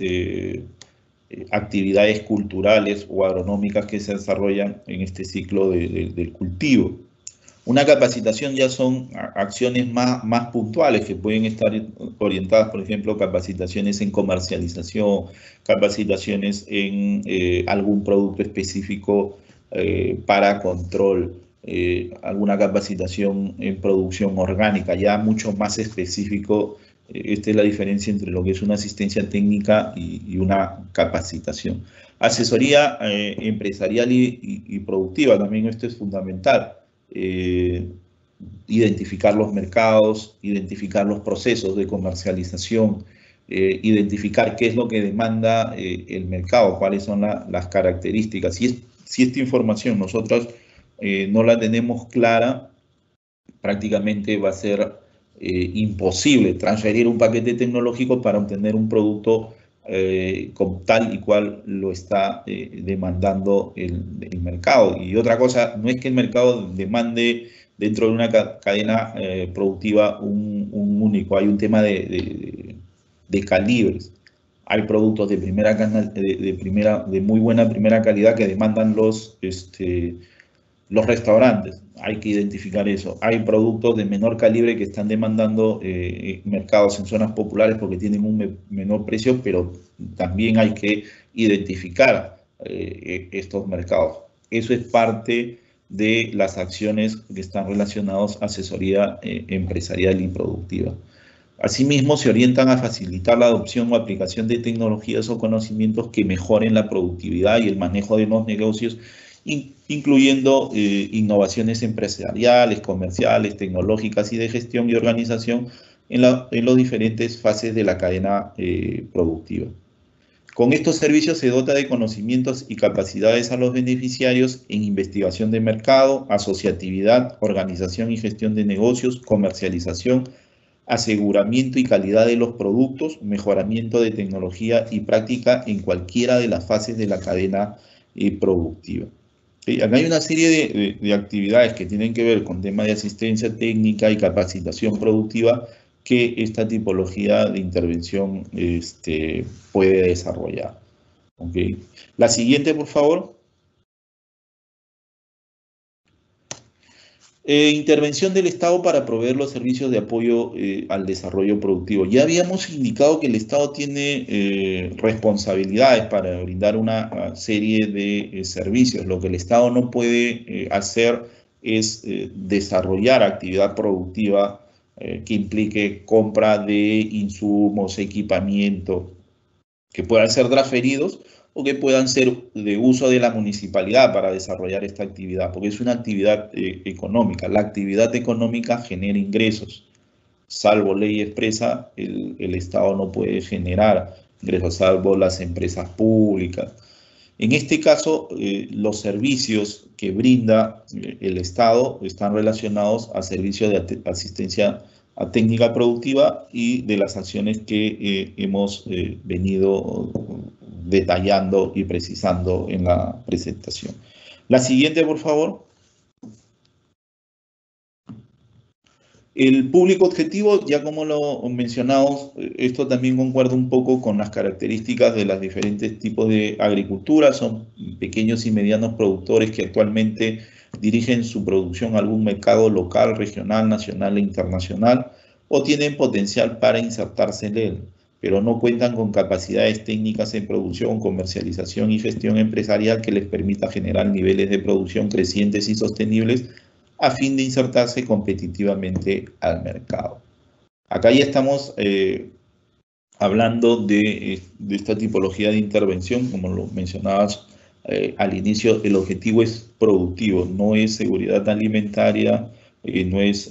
S2: actividades culturales o agronómicas que se desarrollan en este ciclo del cultivo. Una capacitación ya son acciones más puntuales que pueden estar orientadas, por ejemplo, capacitaciones en comercialización, capacitaciones en algún producto específico para control, alguna capacitación en producción orgánica, ya mucho más específico. Esta es la diferencia entre lo que es una asistencia técnica y una capacitación. Asesoría empresarial y productiva, también esto es fundamental. Identificar los mercados, identificar los procesos de comercialización, identificar qué es lo que demanda el mercado, cuáles son las características. Si esta información nosotros no la tenemos clara, prácticamente va a ser imposible transferir un paquete tecnológico para obtener un producto tal y cual lo está demandando el mercado. Y otra cosa, no es que el mercado demande dentro de una cadena productiva un único, hay un tema de calibres. Hay productos de muy buena primera calidad que demandan los restaurantes, hay que identificar eso. Hay productos de menor calibre que están demandando mercados en zonas populares porque tienen un menor precio, pero también hay que identificar estos mercados. Eso es parte de las acciones que están relacionadas a asesoría empresarial y productiva. Asimismo, se orientan a facilitar la adopción o aplicación de tecnologías o conocimientos que mejoren la productividad y el manejo de los negocios, incluyendo innovaciones empresariales, comerciales, tecnológicas y de gestión y organización en las diferentes fases de la cadena productiva. Con estos servicios se dota de conocimientos y capacidades a los beneficiarios en investigación de mercado, asociatividad, organización y gestión de negocios, comercialización, aseguramiento y calidad de los productos, mejoramiento de tecnología y práctica en cualquiera de las fases de la cadena productiva. Sí, acá hay una serie de actividades que tienen que ver con temas de asistencia técnica y capacitación productiva que esta tipología de intervención puede desarrollar. ¿Okay? La siguiente, por favor. Intervención del Estado para proveer los servicios de apoyo al desarrollo productivo. Ya habíamos indicado que el Estado tiene responsabilidades para brindar una serie de servicios. Lo que el Estado no puede hacer es desarrollar actividad productiva que implique compra de insumos, equipamiento, que puedan ser transferidos o que puedan ser de uso de la municipalidad para desarrollar esta actividad, porque es una actividad económica. La actividad económica genera ingresos. Salvo ley expresa, el Estado no puede generar ingresos, salvo las empresas públicas. En este caso, los servicios que brinda el Estado están relacionados a servicios de asistencia a técnica productiva y de las acciones que hemos venido detallando y precisando en la presentación. La siguiente, por favor. El público objetivo, ya como lo mencionamos, esto también concuerda un poco con las características de los diferentes tipos de agricultura. Son pequeños y medianos productores que actualmente dirigen su producción a algún mercado local, regional, nacional e internacional, o tienen potencial para insertarse en él, pero no cuentan con capacidades técnicas en producción, comercialización y gestión empresarial que les permita generar niveles de producción crecientes y sostenibles a fin de insertarse competitivamente al mercado. Acá ya estamos hablando de esta tipología de intervención, como lo mencionabas al inicio. El objetivo es productivo, no es seguridad alimentaria, no es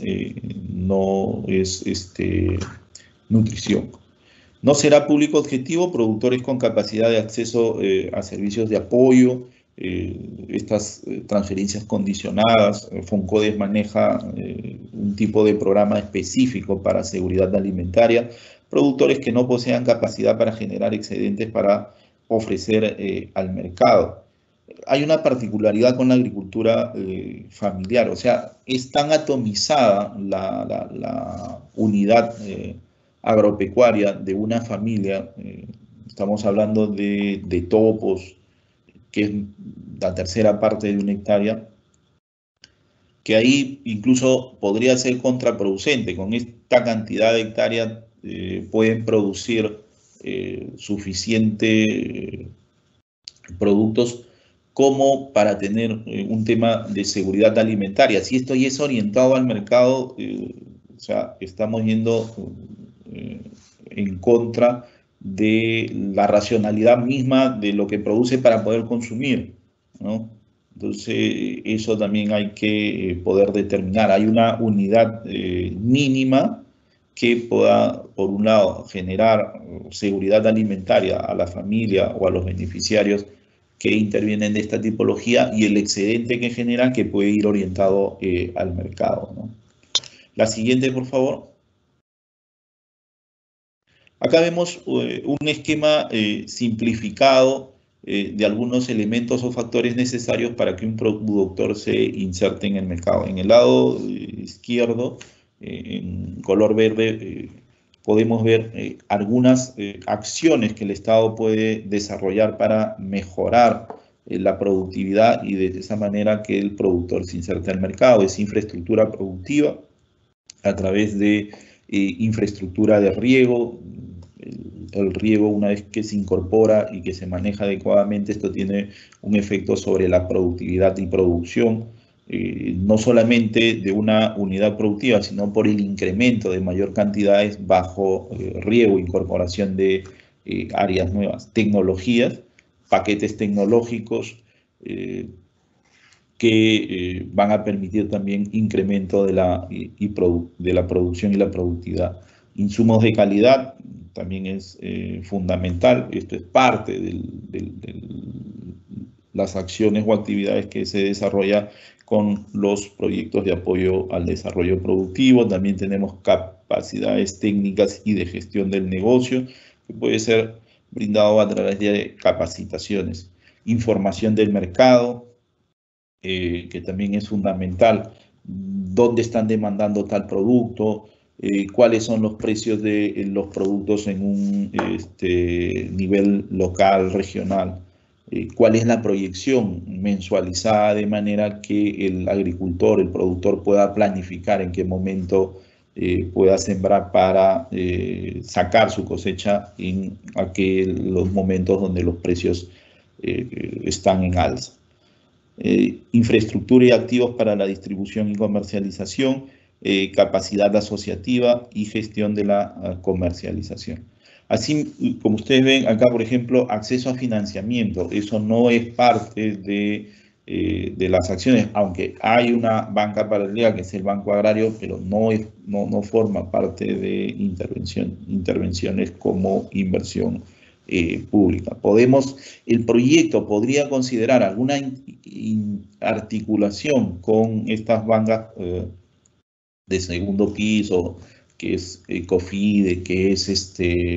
S2: nutrición. No será público objetivo productores con capacidad de acceso a servicios de apoyo, estas transferencias condicionadas. FONCODES maneja un tipo de programa específico para seguridad alimentaria, productores que no posean capacidad para generar excedentes para ofrecer al mercado. Hay una particularidad con la agricultura familiar, o sea, es tan atomizada la unidad agropecuaria de una familia, estamos hablando de topos, que es la tercera parte de una hectárea, que ahí incluso podría ser contraproducente. Con esta cantidad de hectáreas pueden producir suficiente productos como para tener un tema de seguridad alimentaria. Si esto ya es orientado al mercado, o sea, estamos yendo en contra de la racionalidad misma de lo que produce para poder consumir, ¿no? Entonces, eso también hay que poder determinar. Hay una unidad mínima que pueda, por un lado, generar seguridad alimentaria a la familia o a los beneficiarios que intervienen de esta tipología, y el excedente que generan que puede ir orientado al mercado, ¿no? La siguiente, por favor. Acá vemos un esquema simplificado de algunos elementos o factores necesarios para que un productor se inserte en el mercado. En el lado izquierdo, en color verde, podemos ver algunas acciones que el Estado puede desarrollar para mejorar la productividad y de esa manera que el productor se inserte al mercado. Es infraestructura productiva a través de infraestructura de riego. El riego, una vez que se incorpora y que se maneja adecuadamente, esto tiene un efecto sobre la productividad y producción, no solamente de una unidad productiva, sino por el incremento de mayor cantidades bajo riego, incorporación de áreas nuevas, tecnologías, paquetes tecnológicos que van a permitir también incremento de la producción y la productividad. Insumos de calidad también es fundamental. Esto es parte de las acciones o actividades que se desarrollan con los proyectos de apoyo al desarrollo productivo. También tenemos capacidades técnicas y de gestión del negocio, que puede ser brindado a través de capacitaciones. Información del mercado, que también es fundamental, dónde están demandando tal producto, cuáles son los precios de los productos en un nivel local, regional, cuál es la proyección mensualizada de manera que el agricultor, el productor pueda planificar en qué momento pueda sembrar para sacar su cosecha en los momentos donde los precios están en alza. Infraestructura y activos para la distribución y comercialización, capacidad asociativa y gestión de la comercialización. Así como ustedes ven acá, por ejemplo, acceso a financiamiento. Eso no es parte de las acciones, aunque hay una banca paralela que es el Banco Agrario, pero no forma parte de intervenciones como inversión pública. El proyecto podría considerar alguna articulación con estas bancas de segundo piso, que es COFIDE, que es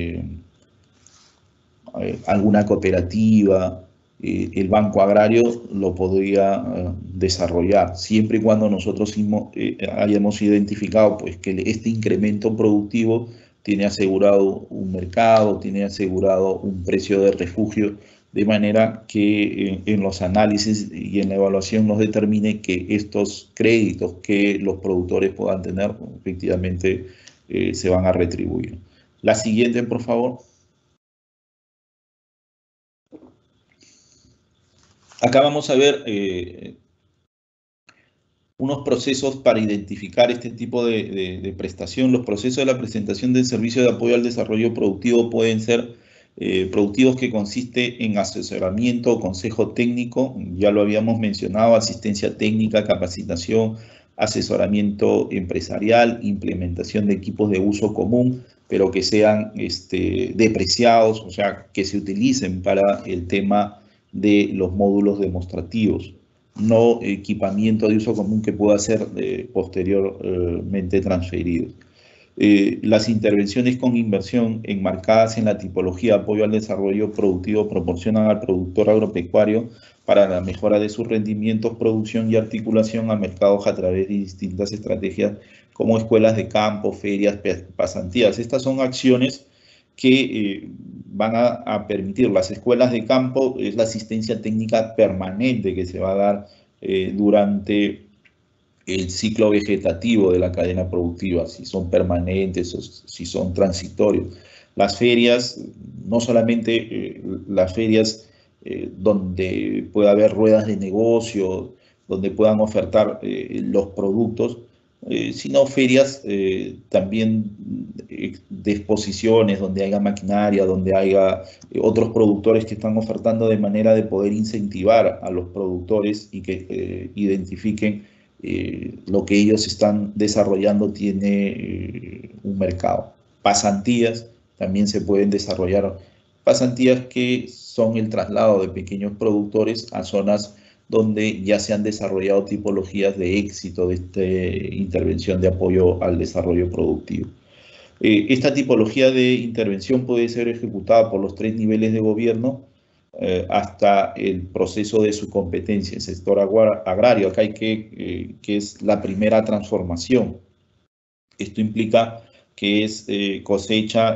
S2: alguna cooperativa. El Banco Agrario lo podría desarrollar, siempre y cuando nosotros hayamos identificado pues, que este incremento productivo tiene asegurado un mercado, tiene asegurado un precio de refugio, de manera que en los análisis y en la evaluación nos determine que estos créditos que los productores puedan tener, efectivamente se van a retribuir. La siguiente, por favor. Acá vamos a ver unos procesos para identificar este tipo de prestación. Los procesos de la presentación del servicio de apoyo al desarrollo productivo pueden ser productivos que consiste en asesoramiento, consejo técnico, ya lo habíamos mencionado, asistencia técnica, capacitación, asesoramiento empresarial, implementación de equipos de uso común, pero que sean depreciados, o sea, que se utilicen para el tema de los módulos demostrativos, no equipamiento de uso común que pueda ser posteriormente transferido. Las intervenciones con inversión enmarcadas en la tipología de apoyo al desarrollo productivo proporcionan al productor agropecuario para la mejora de sus rendimientos, producción y articulación a mercados a través de distintas estrategias como escuelas de campo, ferias, pasantías. Estas son acciones que van a permitir. Las escuelas de campo es la asistencia técnica permanente que se va a dar durante el ciclo vegetativo de la cadena productiva, si son permanentes o si son transitorios. Las ferias, no solamente las ferias donde pueda haber ruedas de negocio, donde puedan ofertar los productos, sino ferias también de exposiciones, donde haya maquinaria, donde haya otros productores que están ofertando, de manera de poder incentivar a los productores y que identifiquen lo que ellos están desarrollando tiene un mercado. Pasantías también se pueden desarrollar, pasantías que son el traslado de pequeños productores a zonas donde ya se han desarrollado tipologías de éxito de esta intervención de apoyo al desarrollo productivo. Esta tipología de intervención puede ser ejecutada por los 3 niveles de gobierno hasta el proceso de su competencia, el sector agrario. Acá hay que es la primera transformación. Esto implica que es cosecha,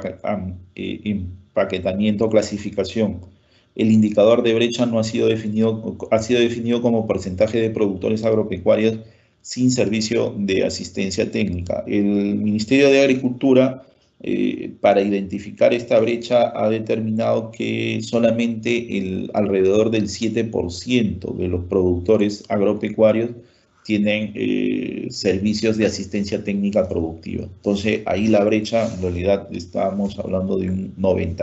S2: empaquetamiento, clasificación. El indicador de brecha no ha sido definido como porcentaje de productores agropecuarios sin servicio de asistencia técnica. El Ministerio de Agricultura, para identificar esta brecha, ha determinado que solamente alrededor del 7% de los productores agropecuarios tienen servicios de asistencia técnica productiva. Entonces, ahí la brecha, en realidad, estábamos hablando de un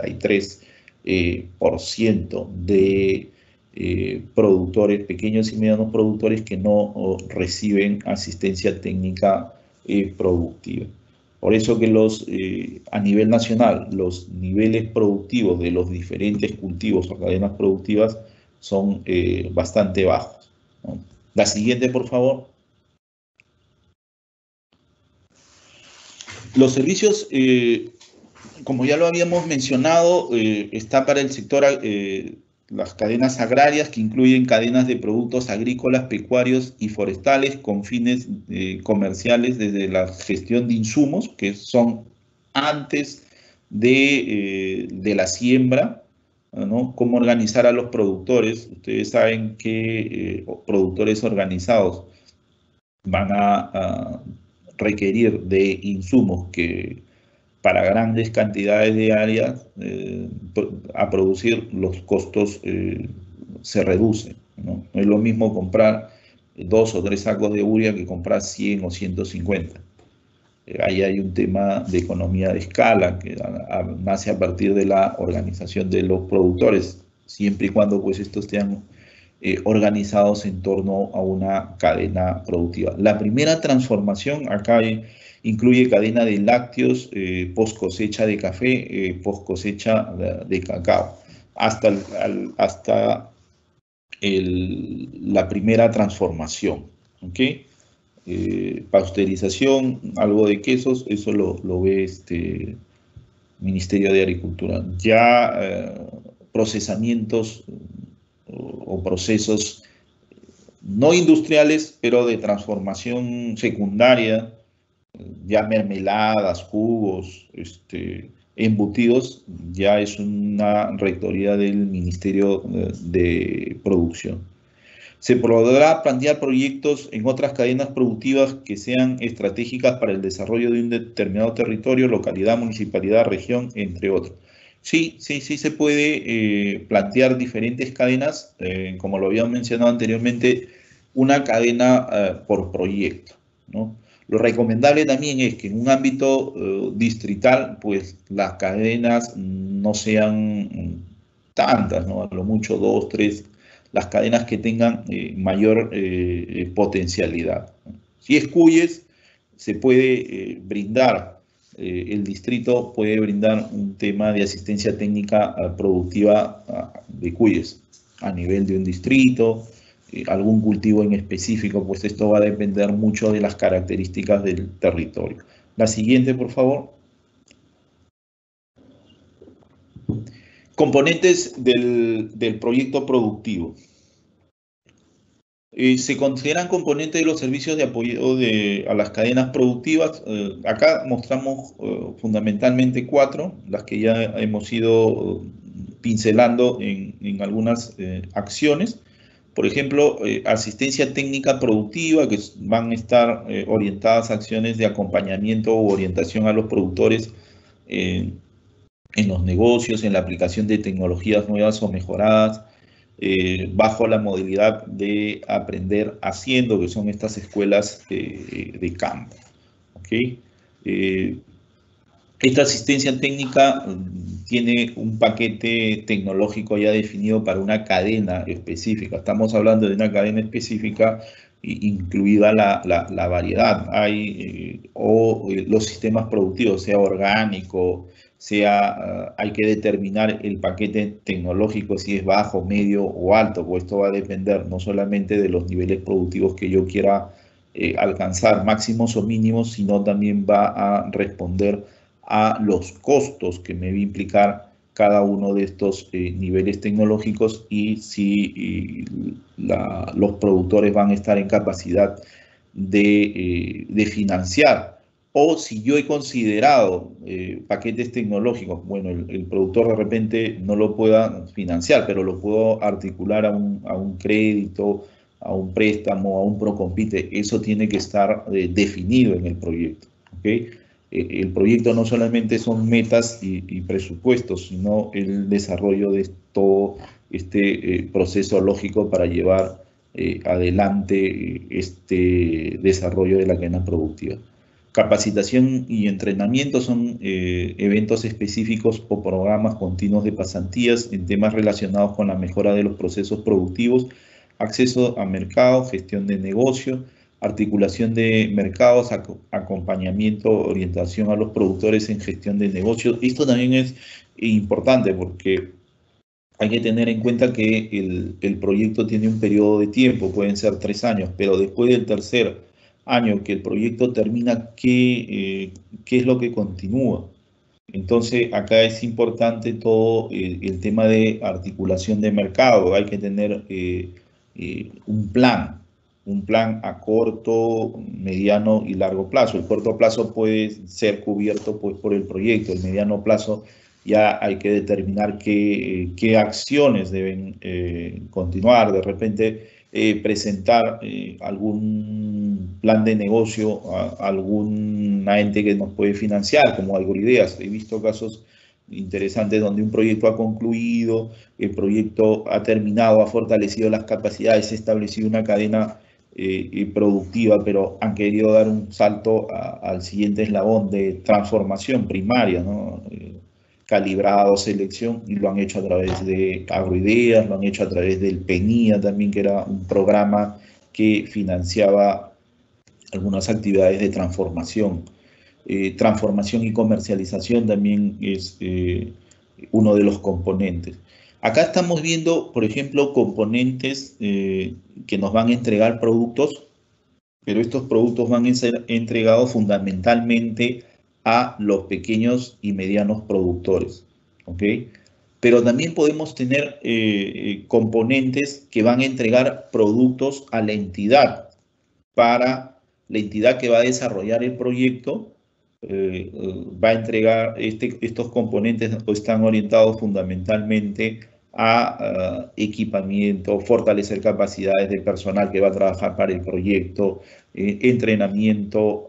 S2: 93% de productores, pequeños y medianos productores, que no reciben asistencia técnica productiva. Por eso que a nivel nacional, los niveles productivos de los diferentes cultivos o cadenas productivas son bastante bajos, ¿no? La siguiente, por favor. Los servicios, como ya lo habíamos mencionado, está para el sector las cadenas agrarias, que incluyen cadenas de productos agrícolas, pecuarios y forestales con fines comerciales, desde la gestión de insumos, que son antes de la siembra, ¿no? Cómo organizar a los productores. Ustedes saben que productores organizados van a requerir de insumos que para grandes cantidades de áreas a producir, los costos se reducen, ¿no? No es lo mismo comprar 2 o 3 sacos de urea que comprar 100 o 150. Ahí hay un tema de economía de escala que nace a partir de la organización de los productores, siempre y cuando pues estos estén organizados en torno a una cadena productiva. La primera transformación acá incluye cadena de lácteos, post cosecha de café, post cosecha de cacao, hasta la primera transformación, ¿ok? Pasteurización, algo de quesos, eso lo ve Ministerio de Agricultura. Ya procesamientos o procesos no industriales, pero de transformación secundaria, ya mermeladas, jugos, embutidos, ya es una rectoría del Ministerio de Producción. Se podrá plantear proyectos en otras cadenas productivas que sean estratégicas para el desarrollo de un determinado territorio, localidad, municipalidad, región, entre otros. Sí se puede plantear diferentes cadenas, como lo habíamos mencionado anteriormente, una cadena por proyecto, ¿no? Lo recomendable también es que en un ámbito distrital, pues las cadenas no sean tantas, ¿no? A lo mucho 2, 3, las cadenas que tengan mayor potencialidad. Si es Cuyes, se puede brindar, el distrito puede brindar un tema de asistencia técnica productiva de Cuyes a nivel de un distrito, algún cultivo en específico, pues esto va a depender mucho de las características del territorio. La siguiente, por favor. Componentes del proyecto productivo. Se consideran componentes de los servicios de apoyo a las cadenas productivas. Acá mostramos fundamentalmente 4, las que ya hemos ido pincelando en algunas acciones. Por ejemplo, asistencia técnica productiva, que van a estar orientadas a acciones de acompañamiento o orientación a los productores en los negocios, en la aplicación de tecnologías nuevas o mejoradas, bajo la modalidad de aprender haciendo, que son estas escuelas de campo. ¿Okay? Esta asistencia técnica tiene un paquete tecnológico ya definido para una cadena específica. Estamos hablando de una cadena específica, incluida la variedad. Hay los sistemas productivos, sea orgánico, hay que determinar el paquete tecnológico, si es bajo, medio o alto, pues esto va a depender no solamente de los niveles productivos que yo quiera alcanzar, máximos o mínimos, sino también va a responder a los costos que me va a implicar cada uno de estos niveles tecnológicos, y si los productores van a estar en capacidad de financiar, o si yo he considerado paquetes tecnológicos. Bueno, el productor de repente no lo pueda financiar, pero lo puedo articular a un crédito, a un préstamo, a un Procompite. Eso tiene que estar definido en el proyecto, ¿okay? El proyecto no solamente son metas y presupuestos, sino el desarrollo de todo este proceso lógico para llevar adelante este desarrollo de la cadena productiva. Capacitación y entrenamiento son eventos específicos o programas continuos de pasantías en temas relacionados con la mejora de los procesos productivos, acceso a mercado, gestión de negocio, articulación de mercados, acompañamiento, orientación a los productores en gestión de negocios. Esto también es importante porque hay que tener en cuenta que el proyecto tiene un periodo de tiempo, pueden ser 3 años, pero después del tercer año que el proyecto termina, ¿qué es lo que continúa? Entonces, acá es importante todo el tema de articulación de mercado. Hay que tener un plan a corto, mediano y largo plazo. El corto plazo puede ser cubierto pues, por el proyecto. El mediano plazo ya hay que determinar qué acciones deben continuar. De repente, presentar algún plan de negocio a alguna ente que nos puede financiar, como Algorideas. He visto casos interesantes donde un proyecto ha concluido, el proyecto ha terminado, ha fortalecido las capacidades, ha establecido una cadena productiva, pero han querido dar un salto al siguiente eslabón de transformación primaria, ¿no? Calibrado, selección, y lo han hecho a través de Agroideas, lo han hecho a través del PENIA también, que era un programa que financiaba algunas actividades de transformación. Transformación y comercialización también es uno de los componentes. Acá estamos viendo, por ejemplo, componentes que nos van a entregar productos, pero estos productos van a ser entregados fundamentalmente a los pequeños y medianos productores, ¿ok? Pero también podemos tener componentes que van a entregar productos a la entidad, para la entidad que va a desarrollar el proyecto, va a entregar estos componentes, están orientados fundamentalmente a equipamiento, fortalecer capacidades del personal que va a trabajar para el proyecto, entrenamiento,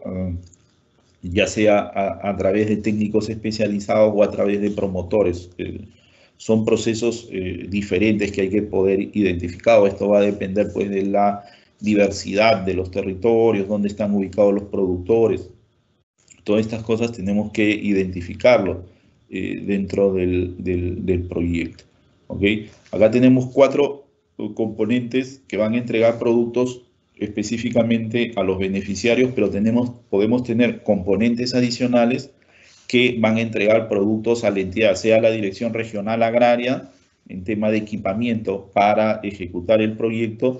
S2: ya sea a través de técnicos especializados o a través de promotores. Son procesos diferentes que hay que poder identificar. Esto va a depender pues de la diversidad de los territorios, dónde están ubicados los productores. Todas estas cosas tenemos que identificarlo dentro del proyecto. ¿Okay? Acá tenemos 4 componentes que van a entregar productos específicamente a los beneficiarios, pero podemos tener componentes adicionales que van a entregar productos a la entidad, sea la Dirección Regional Agraria, en tema de equipamiento para ejecutar el proyecto,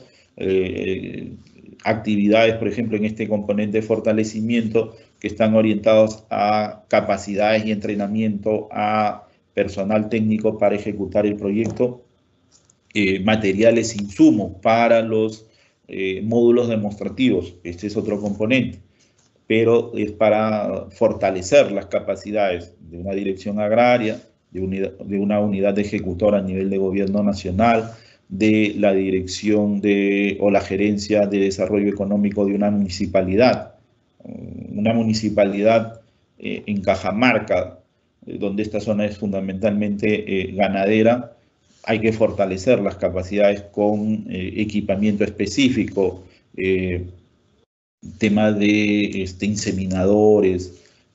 S2: actividades, por ejemplo, en este componente de fortalecimiento, que están orientados a capacidades y entrenamiento a personal técnico para ejecutar el proyecto, materiales e insumos para los módulos demostrativos. Este es otro componente, pero es para fortalecer las capacidades de una dirección agraria, de una unidad ejecutora a nivel de gobierno nacional, de la dirección o la gerencia de desarrollo económico de una municipalidad. Una municipalidad en Cajamarca, donde esta zona es fundamentalmente ganadera, hay que fortalecer las capacidades con equipamiento específico, tema de inseminadores,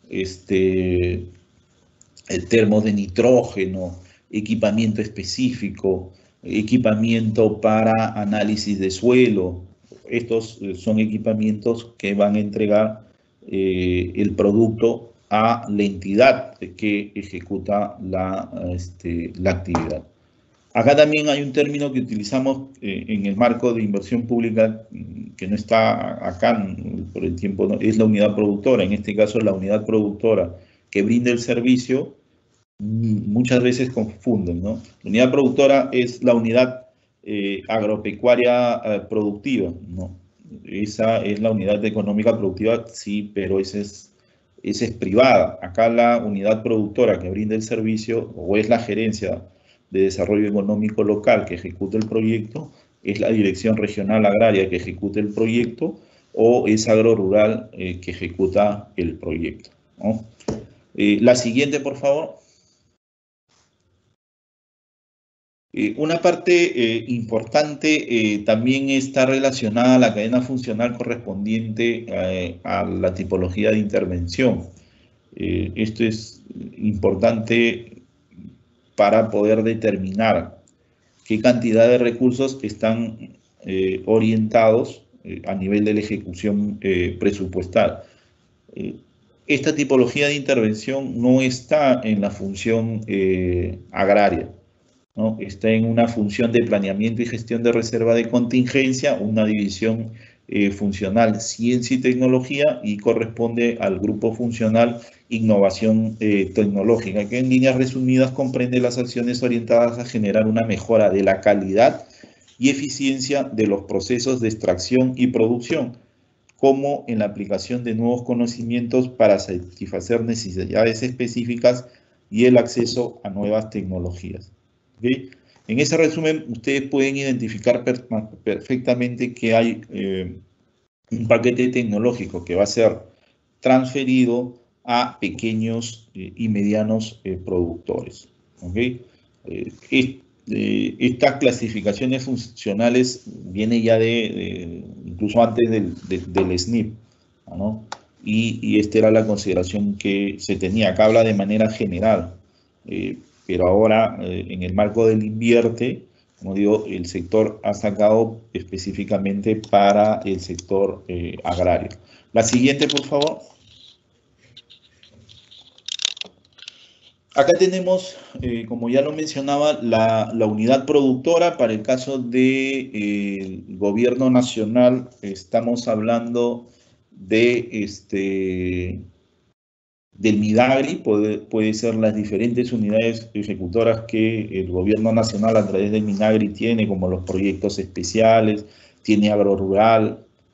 S2: termos de nitrógeno, equipamiento específico, equipamiento para análisis de suelo. Estos son equipamientos que van a entregar el producto a la entidad que ejecuta la actividad. Acá también hay un término que utilizamos en el marco de inversión pública que no está acá por el tiempo, ¿no? Es la unidad productora. En este caso, la unidad productora que brinda el servicio, muchas veces confunden, ¿no? La unidad productora es la unidad agropecuaria productiva, ¿no? Esa es la unidad económica productiva, sí, pero esa es privada. Acá la unidad productora que brinda el servicio, o es la gerencia de desarrollo económico local que ejecuta el proyecto, es la Dirección Regional Agraria que ejecuta el proyecto, o es Agrorural que ejecuta el proyecto, ¿no? La siguiente, por favor. Una parte importante también está relacionada a la cadena funcional correspondiente a la tipología de intervención. Esto es importante para poder determinar qué cantidad de recursos están orientados a nivel de la ejecución presupuestal. Esta tipología de intervención no está en la función agraria, ¿no? Está en una función de planeamiento y gestión de reserva de contingencia, una división funcional ciencia y tecnología, y corresponde al grupo funcional innovación tecnológica, que en líneas resumidas comprende las acciones orientadas a generar una mejora de la calidad y eficiencia de los procesos de extracción y producción, como en la aplicación de nuevos conocimientos para satisfacer necesidades específicas y el acceso a nuevas tecnologías. ¿Okay? En ese resumen, ustedes pueden identificar perfectamente que hay un paquete tecnológico que va a ser transferido a pequeños y medianos productores. ¿Okay? Estas clasificaciones funcionales vienen ya incluso antes del SNIP, ¿no? Y esta era la consideración que se tenía. Acá habla de manera general, pero ahora en el marco del Invierte, como digo, el sector ha sacado específicamente para el sector agrario. La siguiente, por favor. Acá tenemos, como ya lo mencionaba, la unidad productora. Para el caso del gobierno nacional, estamos hablando del Midagri, puede ser las diferentes unidades ejecutoras que el gobierno nacional a través del Midagri tiene, como los proyectos especiales, tiene agrorural,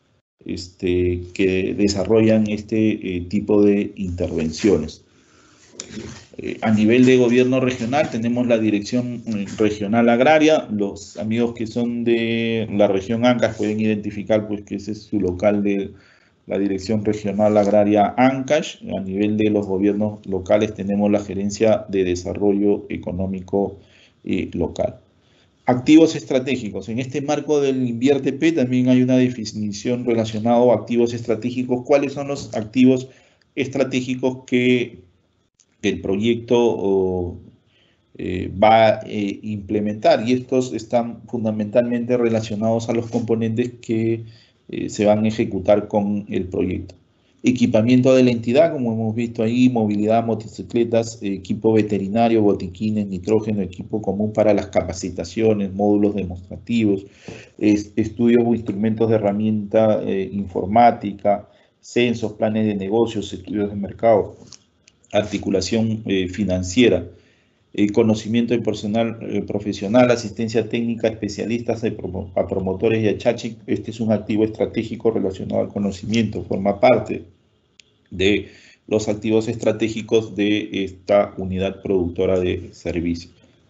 S2: que desarrollan este tipo de intervenciones. A nivel de gobierno regional tenemos la Dirección Regional Agraria. Los amigos que son de la región Ancash pueden identificar pues, que ese es su local de la Dirección Regional Agraria Ancash. A nivel de los gobiernos locales tenemos la Gerencia de Desarrollo Económico Local. Activos estratégicos. En este marco del Invierte-P también hay una definición relacionada a activos estratégicos. ¿Cuáles son los activos estratégicos que el proyecto va a implementar? Y estos están fundamentalmente relacionados a los componentes que se van a ejecutar con el proyecto. Equipamiento de la entidad, como hemos visto ahí, movilidad, motocicletas, equipo veterinario, botiquines, nitrógeno, equipo común para las capacitaciones, módulos demostrativos, estudios o instrumentos de herramienta informática, censos, planes de negocios, estudios de mercado, articulación financiera, conocimiento de personal profesional, asistencia técnica, especialistas a promotores y a chachi. Este es un activo estratégico relacionado al conocimiento, forma parte de los activos estratégicos de esta unidad productora de servicios.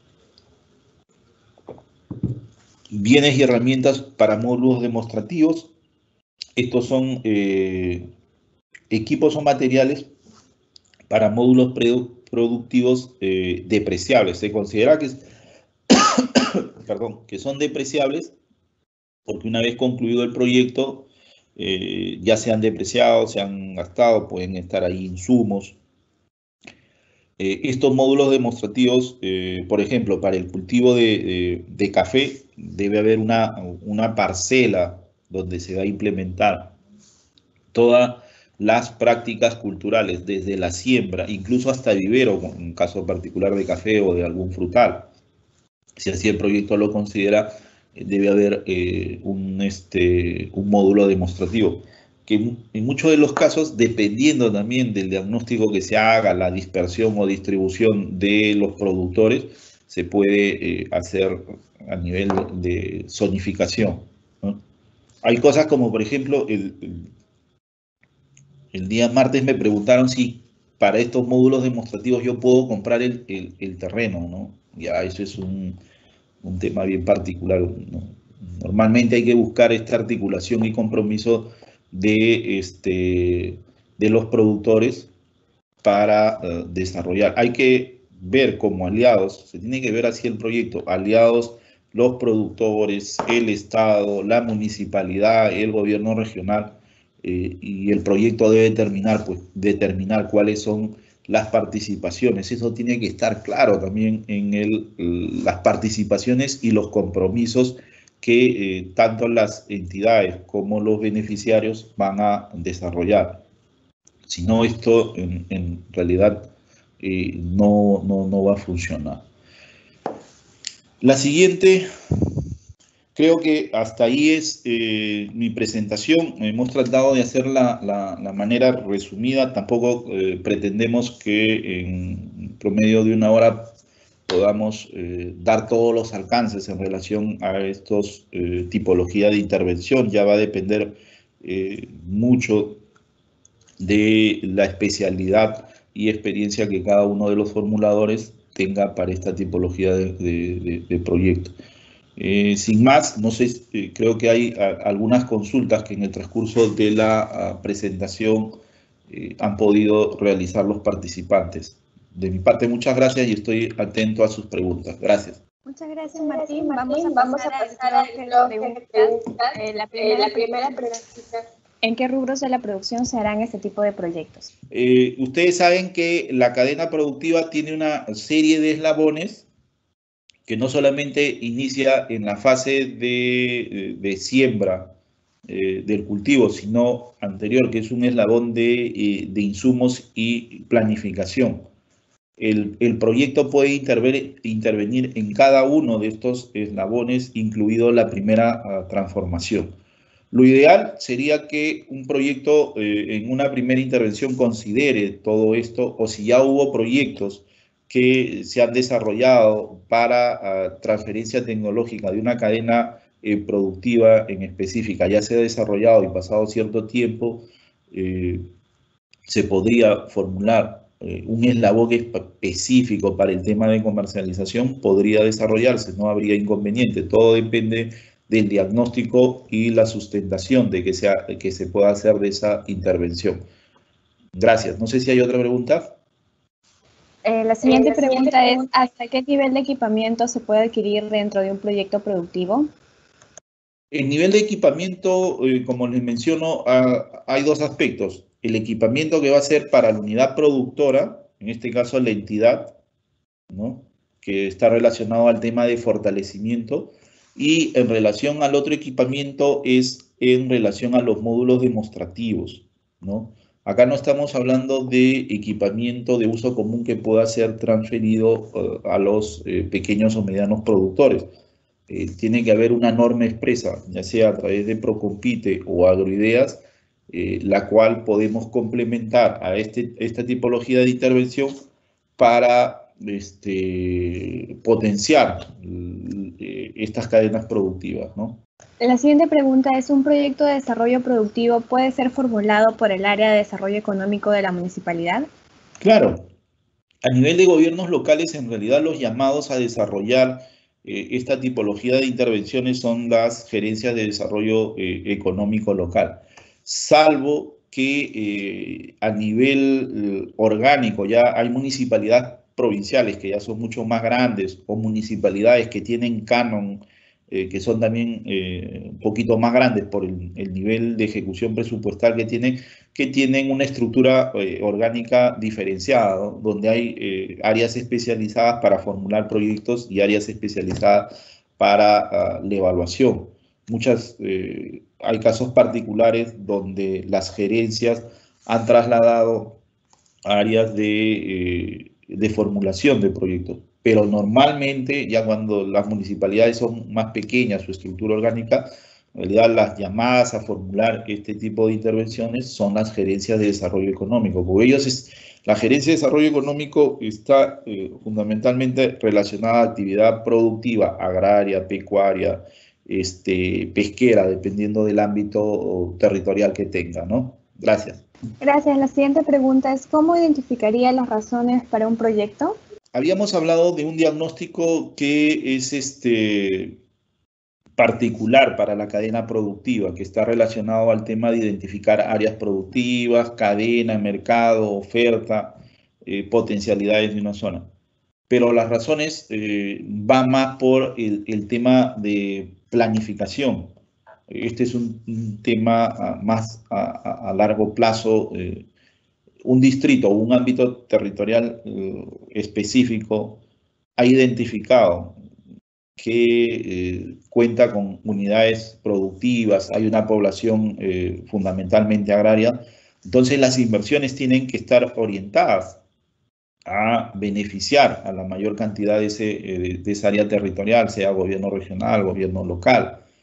S2: Bienes y herramientas para módulos demostrativos. Estos son equipos o materiales para módulos productivos depreciables. Se considera que, que son depreciables porque una vez concluido el proyecto ya se han depreciado, se han gastado, pueden estar ahí insumos. Estos módulos demostrativos, por ejemplo, para el cultivo de café, debe haber una parcela donde se va a implementar toda las prácticas culturales, desde la siembra, incluso hasta vivero, en un caso particular de café o de algún frutal. Si así el proyecto lo considera, debe haber un módulo demostrativo, que en muchos de los casos, dependiendo también del diagnóstico que se haga, la dispersión o distribución de los productores, se puede hacer a nivel de zonificación, ¿no? Hay cosas como, por ejemplo, el día martes me preguntaron si para estos módulos demostrativos yo puedo comprar el terreno, ¿no? Ya eso es un tema bien particular, ¿no? Normalmente hay que buscar esta articulación y compromiso de los productores para desarrollar. Hay que ver como aliados, se tiene que ver así el proyecto, aliados los productores, el Estado, la municipalidad, el gobierno regional, y el proyecto debe determinar cuáles son las participaciones. Eso tiene que estar claro también en las participaciones y los compromisos que tanto las entidades como los beneficiarios van a desarrollar. Si no, esto en realidad no va a funcionar. La siguiente Creo que hasta ahí es mi presentación. Hemos tratado de hacer la manera resumida. Tampoco pretendemos que en promedio de una hora podamos dar todos los alcances en relación a estos tipologías de intervención. Ya va a depender mucho de la especialidad y experiencia que cada uno de los formuladores tenga para esta tipología de proyecto. Sin más, no sé, creo que hay algunas consultas que en el transcurso de la presentación han podido realizar los participantes. De mi parte, muchas gracias y estoy atento a sus preguntas. Gracias.
S1: Muchas gracias, Martín. Vamos a pasar al bloque de preguntas. La primera pregunta: ¿en qué rubros de la producción se harán este tipo de proyectos?
S2: Ustedes saben que la cadena productiva tiene una serie de eslabones que no solamente inicia en la fase de siembra del cultivo, sino anterior, que es un eslabón de insumos y planificación. El proyecto puede intervenir en cada uno de estos eslabones, incluido la primera transformación. Lo ideal sería que un proyecto en una primera intervención considere todo esto, o si ya hubo proyectos que se han desarrollado para transferencia tecnológica de una cadena productiva en específica, ya se ha desarrollado y pasado cierto tiempo, se podría formular un eslabón específico para el tema de comercialización, podría desarrollarse, no habría inconveniente. Todo depende del diagnóstico y la sustentación de que se pueda hacer de esa intervención. Gracias. No sé si hay otra pregunta.
S1: La siguiente pregunta es: ¿hasta qué nivel de equipamiento se puede adquirir dentro de un proyecto productivo?
S2: El nivel de equipamiento, como les menciono, hay dos aspectos. El equipamiento que va a ser para la unidad productora, en este caso la entidad, ¿no?, que está relacionado al tema de fortalecimiento, y en relación al otro equipamiento es en relación a los módulos demostrativos, ¿no? Acá no estamos hablando de equipamiento de uso común que pueda ser transferido a los pequeños o medianos productores. Tiene que haber una norma expresa, ya sea a través de Procompite o Agroideas, la cual podemos complementar a esta tipología de intervención para potenciar estas cadenas productivas, ¿no?
S1: La siguiente pregunta es: ¿un proyecto de desarrollo productivo puede ser formulado por el área de desarrollo económico de la municipalidad?
S2: Claro, a nivel de gobiernos locales, en realidad los llamados a desarrollar esta tipología de intervenciones son las gerencias de desarrollo económico local, salvo que a nivel orgánico ya hay municipalidades provinciales que ya son mucho más grandes, o municipalidades que tienen canon, que son también un poquito más grandes por el nivel de ejecución presupuestal que tienen una estructura orgánica diferenciada, ¿no?, donde hay áreas especializadas para formular proyectos y áreas especializadas para la evaluación. Hay casos particulares donde las gerencias han trasladado áreas de formulación de proyectos, pero normalmente ya cuando las municipalidades son más pequeñas, su estructura orgánica, en realidad las llamadas a formular este tipo de intervenciones son las gerencias de desarrollo económico, porque la gerencia de desarrollo económico está fundamentalmente relacionada a actividad productiva, agraria, pecuaria, pesquera, dependiendo del ámbito territorial que tenga, ¿no? Gracias.
S1: Gracias. La siguiente pregunta es: ¿cómo identificaría las razones para un proyecto?
S2: Habíamos hablado de un diagnóstico que es particular para la cadena productiva, que está relacionado al tema de identificar áreas productivas, cadena, mercado, oferta, potencialidades de una zona. Pero las razones van más por el tema de planificación. Este es un tema más a largo plazo. Un distrito o un ámbito territorial específico ha identificado que cuenta con unidades productivas, hay una población fundamentalmente agraria, entonces las inversiones tienen que estar orientadas a beneficiar a la mayor cantidad de esa área territorial, sea gobierno regional, gobierno local.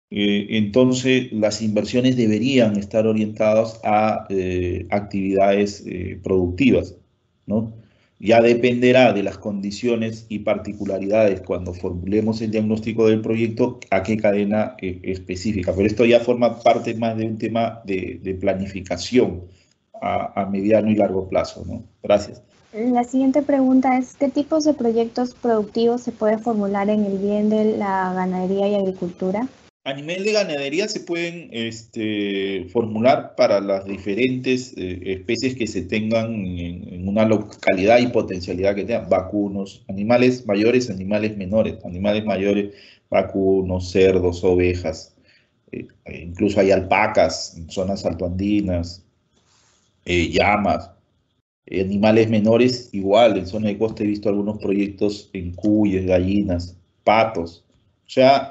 S2: Entonces, las inversiones deberían estar orientadas a actividades productivas, ¿no? Ya dependerá de las condiciones y particularidades cuando formulemos el diagnóstico del proyecto a qué cadena específica. Pero esto ya forma parte más de un tema de planificación a mediano y largo plazo, ¿no? Gracias.
S1: La siguiente pregunta es, ¿qué tipos de proyectos productivos se puede formular en el bien de la ganadería y agricultura?
S2: A nivel de ganadería se pueden formular para las diferentes especies que se tengan en una localidad y potencialidad que tengan. Vacunos, animales mayores, animales menores. Animales mayores, vacunos, cerdos, ovejas. Incluso hay alpacas en zonas altoandinas, llamas. Animales menores, igual, en zona de costa he visto algunos proyectos en cuyes, gallinas, patos. O sea,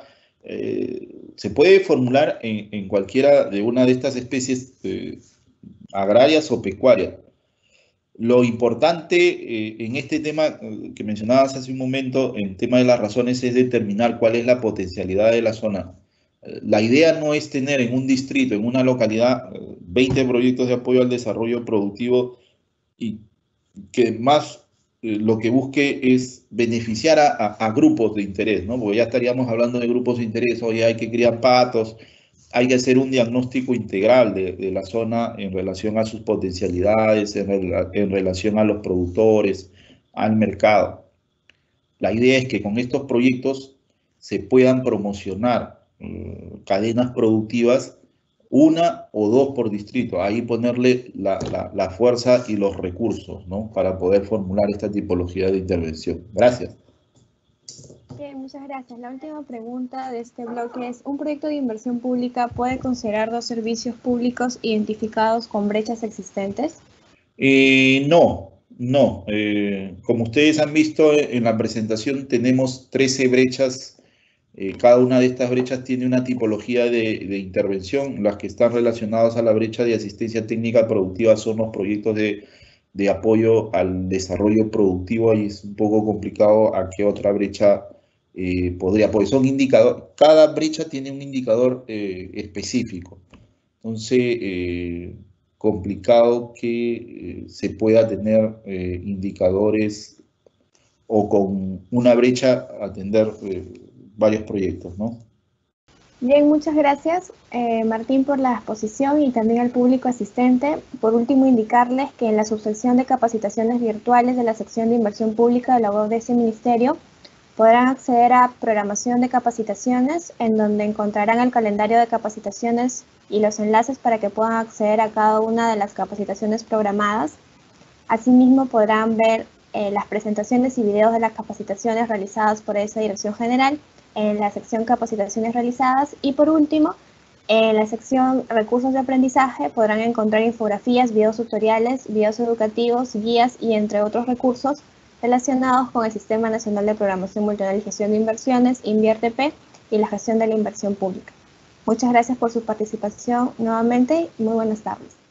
S2: se puede formular en cualquiera de una de estas especies agrarias o pecuarias. Lo importante en este tema que mencionabas hace un momento, en tema de las razones, es determinar cuál es la potencialidad de la zona. La idea no es tener en un distrito, en una localidad, 20 proyectos de apoyo al desarrollo productivo y que más lo que busque es beneficiar a grupos de interés, ¿no? Porque ya estaríamos hablando de grupos de interés, oye, hay que criar patos, hay que hacer un diagnóstico integral de la zona en relación a sus potencialidades, en relación a los productores, al mercado. La idea es que con estos proyectos se puedan promocionar cadenas productivas, una o dos por distrito, ahí ponerle la fuerza y los recursos, ¿no? Para poder formular esta tipología de intervención. Gracias.
S1: Bien, muchas gracias. La última pregunta de este bloque es, ¿un proyecto de inversión pública puede considerar dos servicios públicos identificados con brechas existentes?
S2: No, no. Como ustedes han visto en la presentación, tenemos 13 brechas. Cada una de estas brechas tiene una tipología de intervención. Las que están relacionadas a la brecha de asistencia técnica productiva son los proyectos de apoyo al desarrollo productivo. Ahí es un poco complicado a qué otra brecha podría, porque son indicadores, cada brecha tiene un indicador específico. Entonces, complicado que se pueda tener indicadores o con una brecha atender varios proyectos, ¿no?
S1: Bien, muchas gracias, Martín, por la exposición y también al público asistente. Por último, indicarles que en la subsección de capacitaciones virtuales de la sección de inversión pública de la web de ese ministerio podrán acceder a programación de capacitaciones, en donde encontrarán el calendario de capacitaciones y los enlaces para que puedan acceder a cada una de las capacitaciones programadas. Asimismo, podrán ver las presentaciones y videos de las capacitaciones realizadas por esa dirección general en la sección capacitaciones realizadas. Y por último, en la sección recursos de aprendizaje podrán encontrar infografías, videos tutoriales, videos educativos, guías y entre otros recursos relacionados con el Sistema Nacional de Programación Multianual y Gestión de Inversiones, INVIERTP, y la gestión de la inversión pública. Muchas gracias por su participación nuevamente y muy buenas tardes.